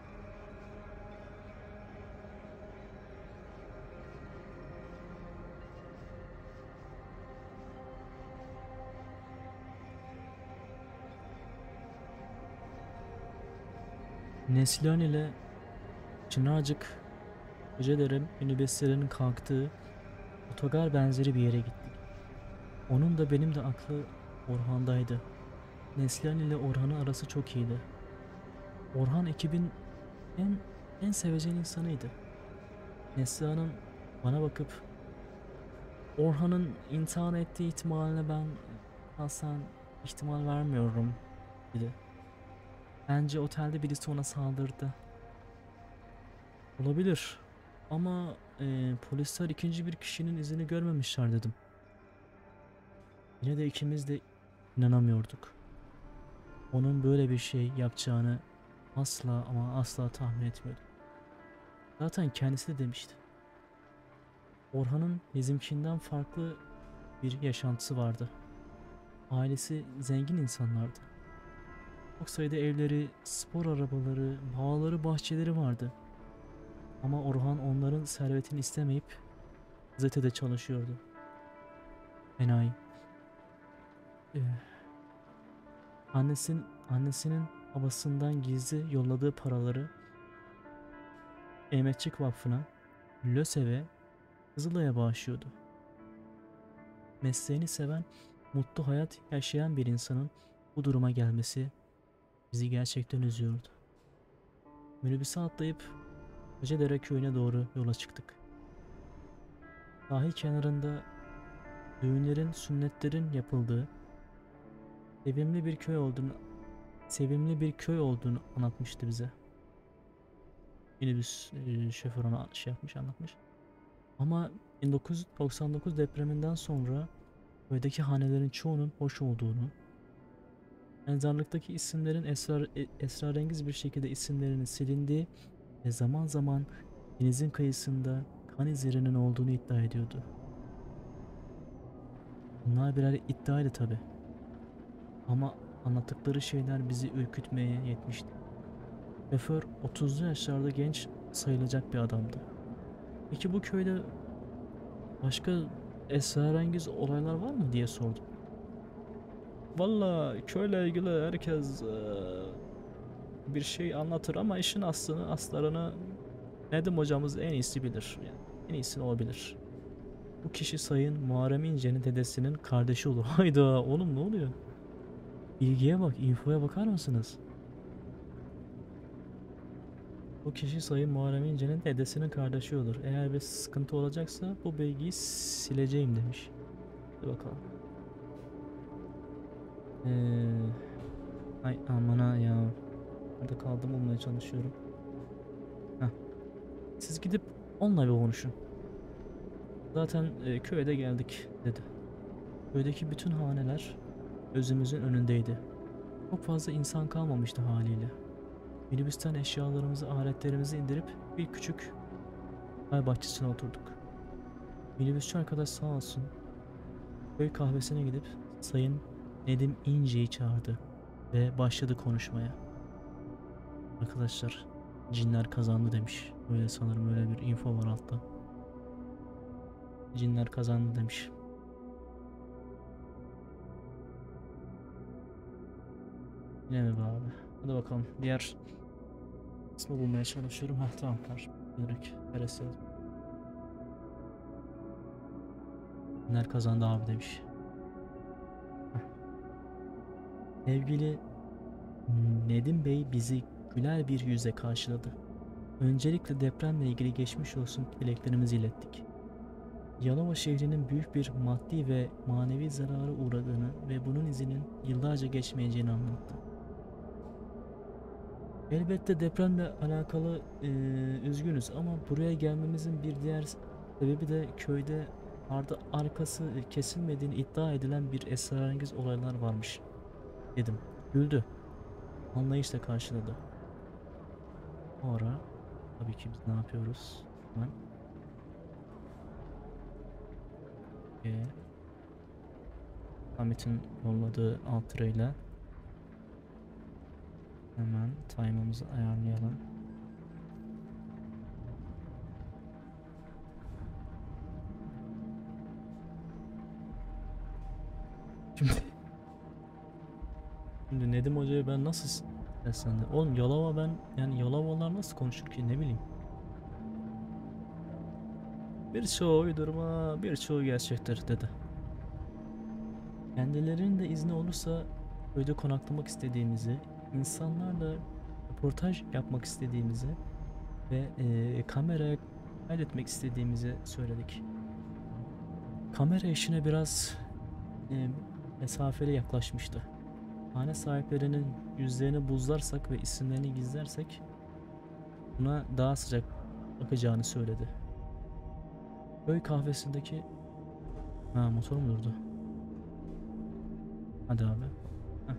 Neslihan ile Çınarcık Kocadere'nin minibüslerinin kalktığı otogar benzeri bir yere gittik. Onun da benim de aklı Orhan'daydı. Neslihan ile Orhan'ın arası çok iyiydi. Orhan ekibin en en sevecen insanıydı. Neslihan'ın bana bakıp Orhan'ın intihar ettiği ihtimaline ben aslında ihtimal vermiyorum dedi. Bence otelde birisi ona saldırdı. Olabilir. Ama polisler ikinci bir kişinin izini görmemişler dedim. Yine de ikimiz de inanamıyorduk. Onun böyle bir şey yapacağını asla ama asla tahmin etmiyordum. Zaten kendisi de demişti. Orhan'ın bizimkinden farklı bir yaşantısı vardı. Ailesi zengin insanlardı. Çok sayıda evleri, spor arabaları, bağları, bahçeleri vardı. Ama Orhan onların servetini istemeyip gazetede çalışıyordu. Enayi. Ee, annesinin babasından gizli yolladığı paraları Mehmetçik Vakfı'na, LÖSEV'e, Kızılay'a bağışlıyordu. Mesleğini seven, mutlu hayat yaşayan bir insanın bu duruma gelmesi bizi gerçekten üzüyordu. Minibüse atlayıp Kocadere köyüne doğru yola çıktık. Sahil kenarında düğünlerin, sünnetlerin yapıldığı sevimli bir köy olduğunu anlatmıştı bize. Minibüs şoförü ona anlatmış. Ama 1999 depreminden sonra köydeki hanelerin çoğunun boş olduğunu, mezarlıktaki isimlerin esrarengiz bir şekilde isimlerinin silindiği ve zaman zaman denizin kıyısında kan izlerinin olduğunu iddia ediyordu. Bunlar birer iddiaydı tabi. Ama anlattıkları şeyler bizi ürkütmeye yetmişti. Şoför 30'lu yaşlarda genç sayılacak bir adamdı. Peki bu köyde başka esrarengiz olaylar var mı diye sordum. Valla köyle ilgili herkes bir şey anlatır ama işin aslarını Nedim hocamız en iyisi bilir. Yani en iyisi o bilir. Bu kişi Sayın Muharrem İnce'nin dedesinin kardeşi olur. Hayda oğlum, ne oluyor? Bilgiye bak, infoya bakar mısınız? Bu kişi Sayın Muharrem İnce'nin dedesinin kardeşi olur. Eğer bir sıkıntı olacaksa bu bilgiyi sileceğim demiş. Hadi bakalım. Ay amına ya. Nerede kaldım, olmaya çalışıyorum. Heh. Siz gidip onunla bir konuşun. Zaten köye de geldik dedi. Köydeki bütün haneler gözümüzün önündeydi. Çok fazla insan kalmamıştı haliyle. Minibüsten eşyalarımızı, aletlerimizi indirip bir küçük çay bahçesine oturduk. Minibüsçü arkadaş sağ olsun köy kahvesine gidip Sayın Nedim İnce'yi çağırdı ve başladı konuşmaya. Arkadaşlar, cinler kazandı demiş. Öyle sanırım, öyle bir info var altta. Cinler kazandı demiş. Yine mi be abi? Hadi bakalım. Diğer kısmı bulmaya çalışıyorum. Heh, tamam kardeşim. Direkt neresi yazdım. Cinler kazandı abi demiş. Heh. Sevgili Nedim Bey bizi güler bir yüze karşıladı. Öncelikle depremle ilgili geçmiş olsun dileklerimizi ilettik. Yalova şehrinin büyük bir maddi ve manevi zarara uğradığını ve bunun izinin yıllarca geçmeyeceğini anlattı. Elbette depremle alakalı üzgünüz ama buraya gelmemizin bir diğer sebebi de köyde arkası kesilmediğini iddia edilen bir esrarengiz olaylar varmış dedim. Güldü. Anlayışla karşıladı. O ara tabii ki biz ne yapıyoruz? Hemen e, Hamit'in yolladığı outro'yla hemen time'ımızı ayarlayalım. Şimdi, şimdi Nedim Hoca'ya ben nasıl seslendim? Oğlum Yalova ben yani Yalovalar nasıl konuşur ki ne bileyim. Birçoğu uydurma, birçoğu gerçektir dedi. Kendilerinin de izni olursa köyde konaklamak istediğimizi, insanlarla röportaj yapmak istediğimizi ve kameraya kaydetmek istediğimizi söyledik. Kamera işine biraz e, mesafeli yaklaşmıştı. Hane sahiplerinin yüzlerini buzlarsak ve isimlerini gizlersek buna daha sıcak bakacağını söyledi. Köy kahvesindeki... Ha, motor mu durdu? Hadi abi. Heh.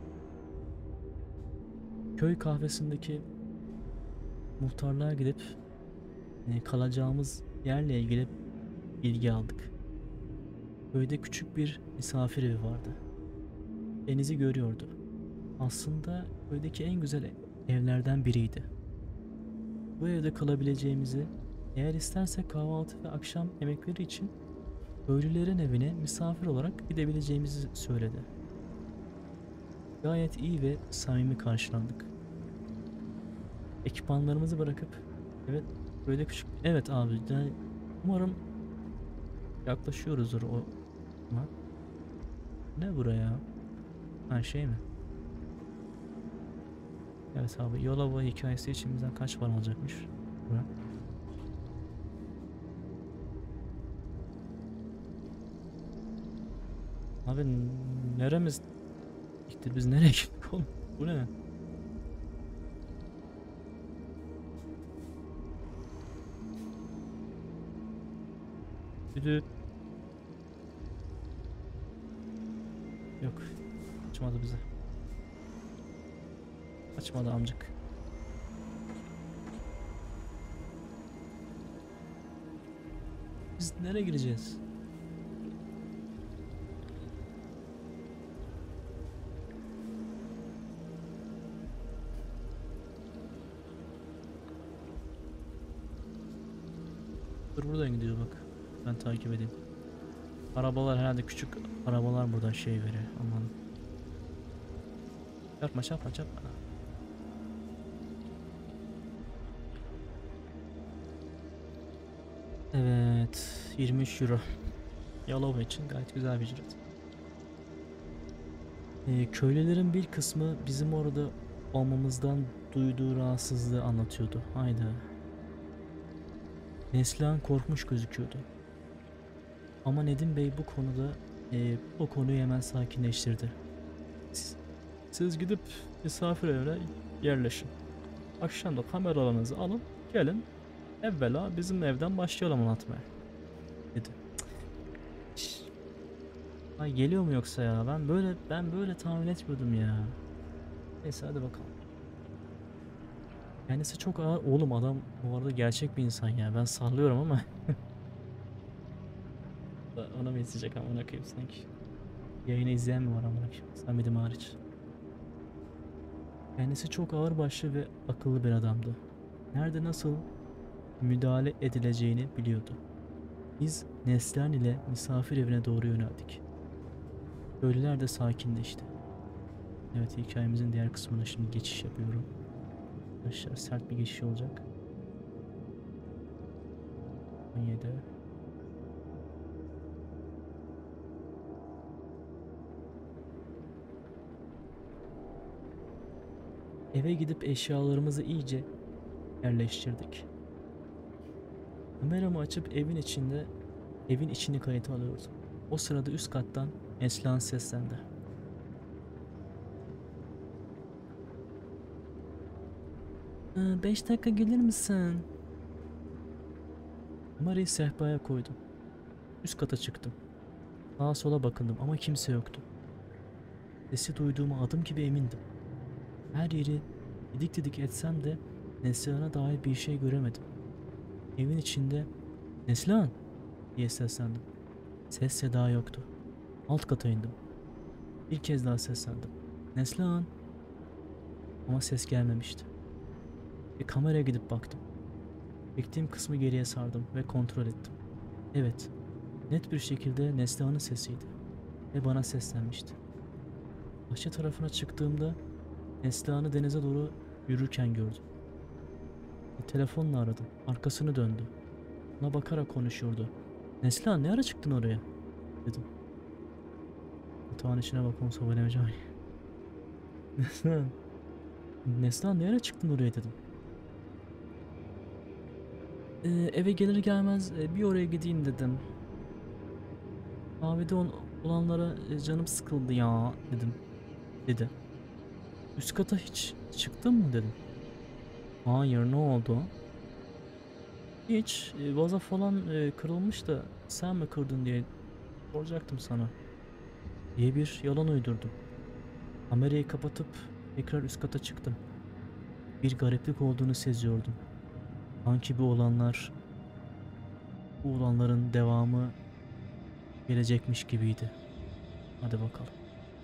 Köy kahvesindeki muhtarlığa gidip kalacağımız yerle ilgili bilgi aldık. Köyde küçük bir misafir evi vardı. Denizi görüyordu. Aslında köydeki en güzel evlerden biriydi. Bu evde kalabileceğimizi, eğer istersek kahvaltı ve akşam yemekleri için köylülerin evine misafir olarak gidebileceğimizi söyledi. Gayet iyi ve samimi karşılandık. Ekipmanlarımızı bırakıp, evet böyle küçük, evet abi yani umarım yaklaşıyoruzdur o. Ama ne buraya? Ha şey mi? Evet abi Yolova hikayesi için bizden kaç para alacakmış? Bura. Abi neremiz gittik biz nereye gittik oğlum? Bu ne? Düdüt. Yok. Açmadı bize. Açmadı amcık. Biz nereye gireceğiz? Dur buradan gidiyor bak. Ben takip edeyim. Arabalar herhalde küçük arabalar buradan şey veriyor. Aman. Çarpma çarpma çarpma. Evet. 23 euro. Yalova için gayet güzel bir ücret. Köylülerin bir kısmı bizim orada olmamızdan duyduğu rahatsızlığı anlatıyordu. Hayda. Neslihan korkmuş gözüküyordu. Ama Nedim Bey bu konuda o konuyu hemen sakinleştirdi. Siz gidip misafir evine yerleşin. Akşam da kameralarınızı alın, gelin. Evvela bizim evden başlayalım anlatmaya, dedi. Şşş. Ay geliyor mu yoksa ya? Ben böyle tahmin etmiyordum ya. Neyse hadi bakalım. Kendisi çok ağır. Oğlum adam bu arada gerçek bir insan ya. Ben sallıyorum ama. Ona mı izleyecek amına koyayım sanki. Yayını izleyen mi var amına koyayım? Samet'im hariç. Kendisi çok ağırbaşlı ve akıllı bir adamdı. Nerede nasıl müdahale edileceğini biliyordu. Biz Neslihan ile misafir evine doğru yöneldik. Köylüler de sakindi. Evet hikayemizin diğer kısmına şimdi geçiş yapıyorum. Aşağı sert bir geçiş olacak. 17. Eve gidip eşyalarımızı iyice yerleştirdik. Kameramı açıp evin içini kayıt alıyordum. O sırada üst kattan Neslihan seslendi. 5 dakika gelir misin? Kamerayı sehpaya koydum. Üst kata çıktım. Sağa sola bakındım ama kimse yoktu. Sesi duyduğuma adım gibi emindim. Her yeri didik didik etsem de Neslihan'a dair bir şey göremedim. Evin içinde "Neslihan!" diye seslendim. Ses seda yoktu. Alt kata indim. Bir kez daha seslendim. "Neslihan!" Ama ses gelmemişti. Bir kameraya gidip baktım. Çektiğim kısmı geriye sardım ve kontrol ettim. Evet, net bir şekilde Neslihan'ın sesiydi ve bana seslenmişti. Bahçe tarafına çıktığımda Neslihan'ı denize doğru yürürken gördüm. Bir telefonla aradım. Arkasını döndü. Bana bakarak konuşuyordu. "Neslihan, ne ara çıktın oraya?" dedim. Yatağın içine bakmam söylemeyeceğim. Neslihan. "Neslihan, ne ara çıktın oraya?" dedim. Eve gelir gelmez bir oraya gideyim dedim. Kahvede olanlara canım sıkıldı ya dedim. Dedi. "Üst kata hiç çıktın mı?" dedim. "Hayır, ne oldu?" "Hiç vaza falan kırılmış da sen mi kırdın diye soracaktım sana" diye bir yalan uydurdum. Kamerayı kapatıp tekrar üst kata çıktım. Bir gariplik olduğunu seziyordum. Sanki bu olanların devamı gelecekmiş gibiydi. Hadi bakalım.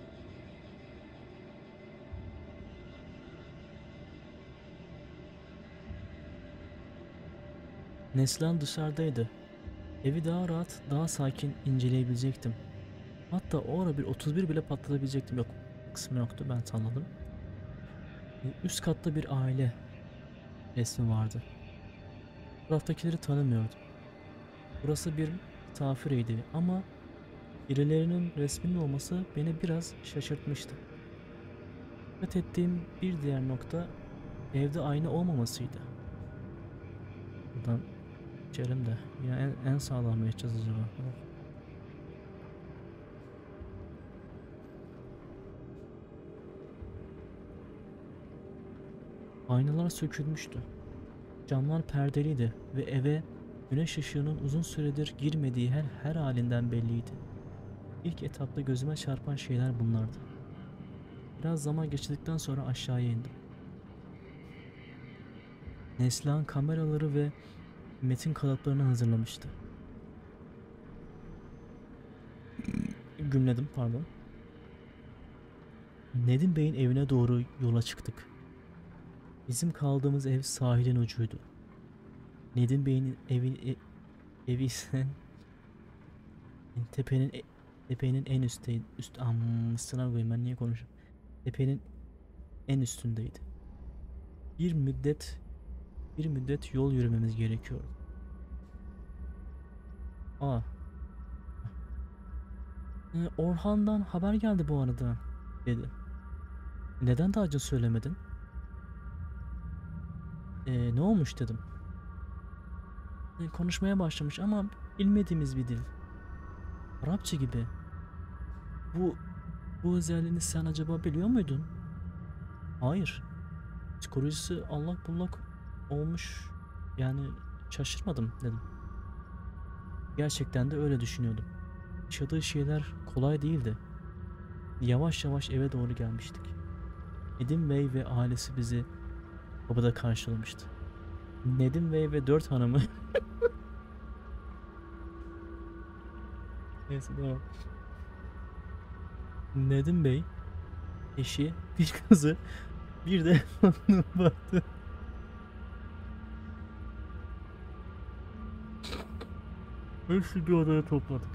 Neslihan dışarıdaydı. Evi daha rahat, daha sakin inceleyebilecektim. Hatta o ara bir 31 bile patlatabilecektim. Yok, kısmı yoktu, ben salladım. Üst katta bir aile resmi vardı. Etraftakileri tanımıyordum. Burası bir misafiriydi ama birilerinin resminin olması beni biraz şaşırtmıştı. Dikkat ettiğim bir diğer nokta evde ayna olmamasıydı. Buradan geçelim de yine en sağlam mı geçeceğiz acaba? Aynalar sökülmüştü. Camlar perdeliydi ve eve güneş ışığının uzun süredir girmediği her halinden belliydi. İlk etapta gözüme çarpan şeyler bunlardı. Biraz zaman geçtikten sonra aşağıya indim. Neslihan kameraları ve metin kalıplarını hazırlamıştı. Gümledim, pardon. Nedim Bey'in evine doğru yola çıktık. Bizim kaldığımız ev sahilin ucuydu. Nedim Bey'in evi ise tepenin tepenin en üstteydi. Sınav koyayım, ben niye konuşuyorum? Tepenin en üstündeydi. Bir müddet bir müddet yol yürümemiz gerekiyordu. Aa, Orhan'dan haber geldi bu arada dedi. "Neden daha önce söylemedin?" Ne olmuş?" dedim. Konuşmaya başlamış ama bilmediğimiz bir dil. Arapça gibi. Bu bu özelliğini sen acaba biliyor muydun? Hayır. Psikolojisi allak bullak olmuş. Yani şaşırmadım dedim. Gerçekten de öyle düşünüyordum. Yaşadığı şeyler kolay değildi. Yavaş yavaş eve doğru gelmiştik. Nedim Bey ve ailesi bizi kapıda karşılamıştı. Nedim Bey ve 4 hanımı neyse devam. Nedim Bey, eşi, bir kızı, bir de hanım vardı. Hepsi bir odaya topladık.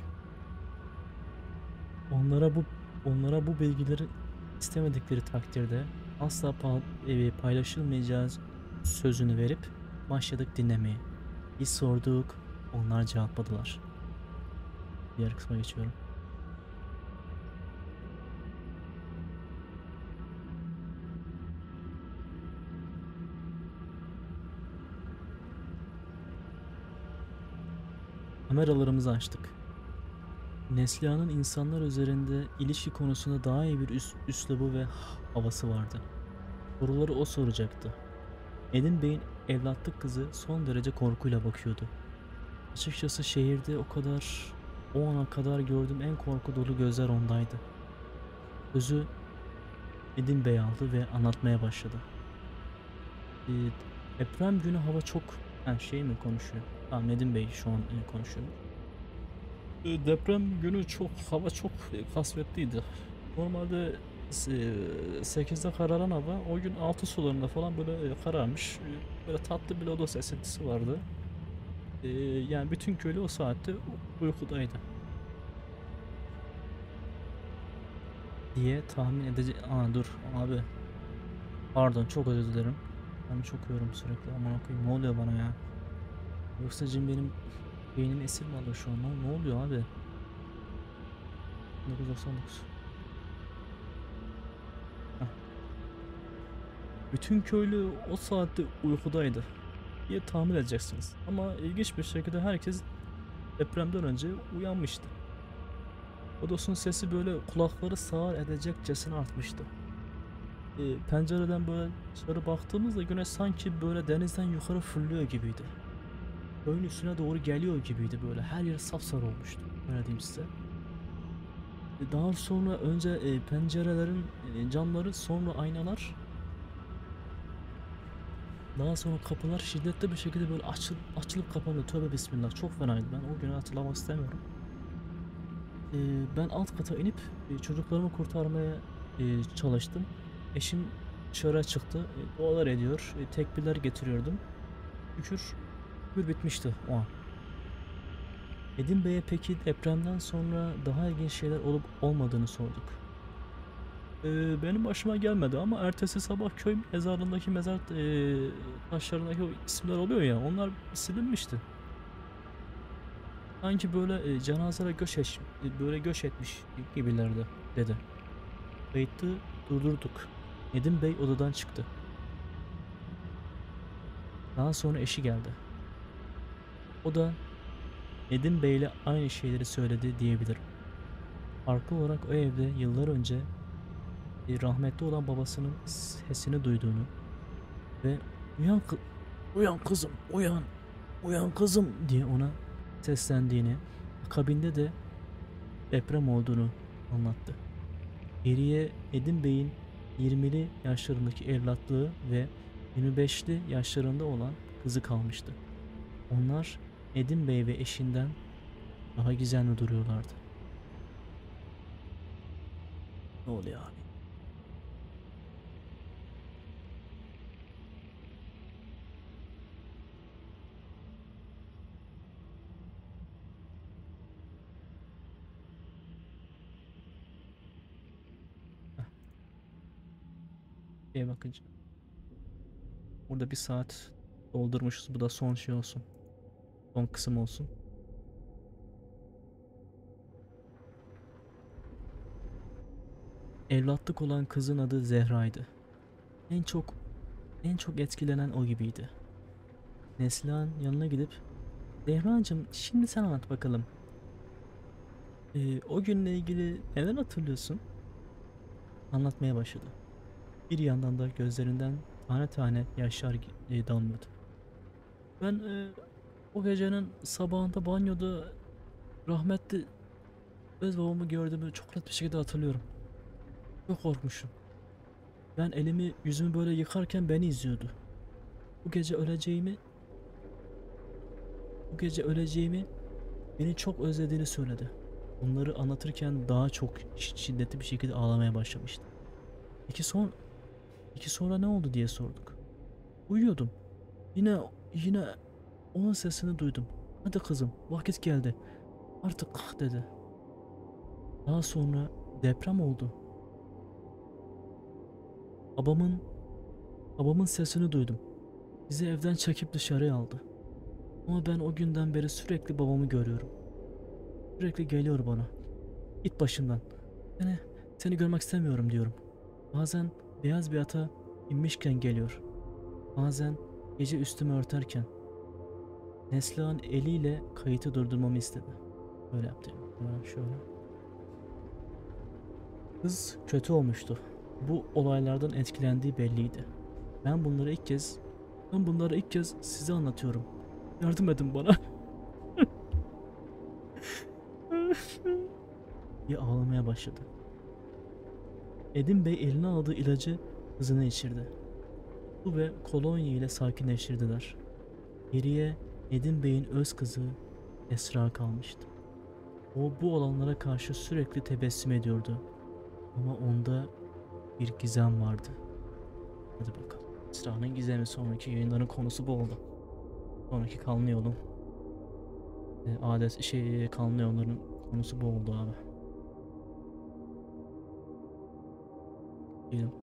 Onlara bu onlara bu bilgileri istemedikleri takdirde asla paylaşılmayacağız sözünü verip başladık dinlemeye. Biz sorduk, onlar cevapladılar. Diğer kısma geçiyorum. Kameralarımızı açtık. Neslihan'ın insanlar üzerinde ilişki konusunda daha iyi bir üslubu ve havası vardı. Soruları o soracaktı. Edin Bey'in evlatlık kızı son derece korkuyla bakıyordu. Açıkçası şehirde o ana kadar gördüğüm en korku dolu gözler ondaydı. Sözü Edin Bey aldı ve anlatmaya başladı. Ee, Deprem günü hava çok... şey mi konuşuyor? Tamam, Nedim Bey şu an konuşuyor. Deprem günü hava çok kasvetliydi. Normalde 8'de kararan hava o gün 6 sularında falan böyle kararmış. Böyle tatlı bir lodos esintisi vardı. Yani bütün köylü o saatte uykudaydı diye tahmin edecek. Dur abi. Pardon, çok özür dilerim. Ben çok yorum sürekli, aman okuyayım, ne oluyor bana ya? Yoksa cin benim beynimi esir mi alıyor şu an? Ne oluyor abi? 1999. Heh. Bütün köylü o saatte uykudaydı diye tahmin edeceksiniz. Ama ilginç bir şekilde herkes depremden önce uyanmıştı. Odosun sesi böyle kulakları sağır edecekçesine artmıştı. Pencereden böyle dışarı baktığımızda güneş sanki böyle denizden yukarı fırlıyor gibiydi. Köyün üstüne doğru geliyor gibiydi böyle. Her yer sapsarı olmuştu. Öyle diyeyim size. Daha sonra önce pencerelerin camları, sonra aynalar, daha sonra kapılar şiddetli bir şekilde böyle açılıp kapanıyor. Tövbe bismillah, çok fenaydı. Ben o günü hatırlamak istemiyorum. Ben alt kata inip çocuklarımı kurtarmaya çalıştım. Eşim dışarı çıktı. Dualar ediyor. Tekbirler getiriyordum. Şükür bitmişti o an. Edin Bey'e peki depremden sonra daha ilginç şeyler olup olmadığını sorduk. Benim başıma gelmedi ama ertesi sabah köy mezarlığındaki mezar taşlarındaki o isimler oluyor ya, onlar silinmişti. Sanki böyle cenazeler göç etmiş gibilerdi dedi. Kayıtı durdurduk. Nedim Bey odadan çıktı. Daha sonra eşi geldi. O da Nedim Bey ile aynı şeyleri söyledi diyebilirim. Farklı olarak o evde yıllar önce rahmetli olan babasının sesini duyduğunu ve uyan kızım, uyan kızım diye ona seslendiğini, akabinde de deprem olduğunu anlattı. Geriye Edin Bey'in 20'li yaşlarındaki evlatlığı ve 25'li yaşlarında olan kızı kalmıştı. Onlar Edin Bey ve eşinden daha gizemli duruyorlardı. Ne oluyor abi? Heh, bakınca. Burada bir saat doldurmuşuz. Bu da son şey olsun. Son kısım olsun. Evlatlık olan kızın adı Zehra'ydı. En çok en çok etkilenen o gibiydi. Neslihan yanına gidip, Zehra'cığım şimdi sen anlat bakalım. O günle ilgili neler hatırlıyorsun? Anlatmaya başladı. Bir yandan da gözlerinden tane tane yaşlar damlıyordu. Ben o gecenin sabahında banyoda rahmetli öz babamı gördüğümü çok net bir şekilde hatırlıyorum. Çok korkmuşum. Ben elimi yüzümü böyle yıkarken beni izliyordu. Bu gece öleceğimi, bu gece öleceğimi, beni çok özlediğini söyledi. Bunları anlatırken daha çok şiddetli bir şekilde ağlamaya başlamıştı. Peki sonra ne oldu diye sorduk. Uyuyordum. Yine onun sesini duydum. Hadi kızım, vakit geldi. Artık kalk dedi. Daha sonra deprem oldu. Babamın sesini duydum. Bizi evden çekip dışarıya aldı. Ama ben o günden beri sürekli babamı görüyorum. Sürekli geliyor bana. Git başımdan. Seni görmek istemiyorum diyorum. Bazen beyaz bir ata binmişken geliyor. Bazen gece üstümü örterken. Neslihan eliyle kayıtı durdurmamı istedi. Böyle yaptı. Şöyle. Kız kötü olmuştu. Bu olaylardan etkilendiği belliydi. Ben bunları ilk kez Ben bunları ilk kez size anlatıyorum. Yardım edin bana. diye ağlamaya başladı. Edim Bey eline aldığı ilacı kızına içirdi. Su ve kolonya ile sakinleştirdiler. Geriye Nedim Bey'in öz kızı Esra kalmıştı. O bu olanlara karşı sürekli tebessüm ediyordu. Ama onda bir gizem vardı. Hadi bakalım. Esra'nın gizemi sonraki yayınların konusu bu oldu. Sonraki kanlı yolun kanlı yolların konusu bu oldu abi. Diyelim.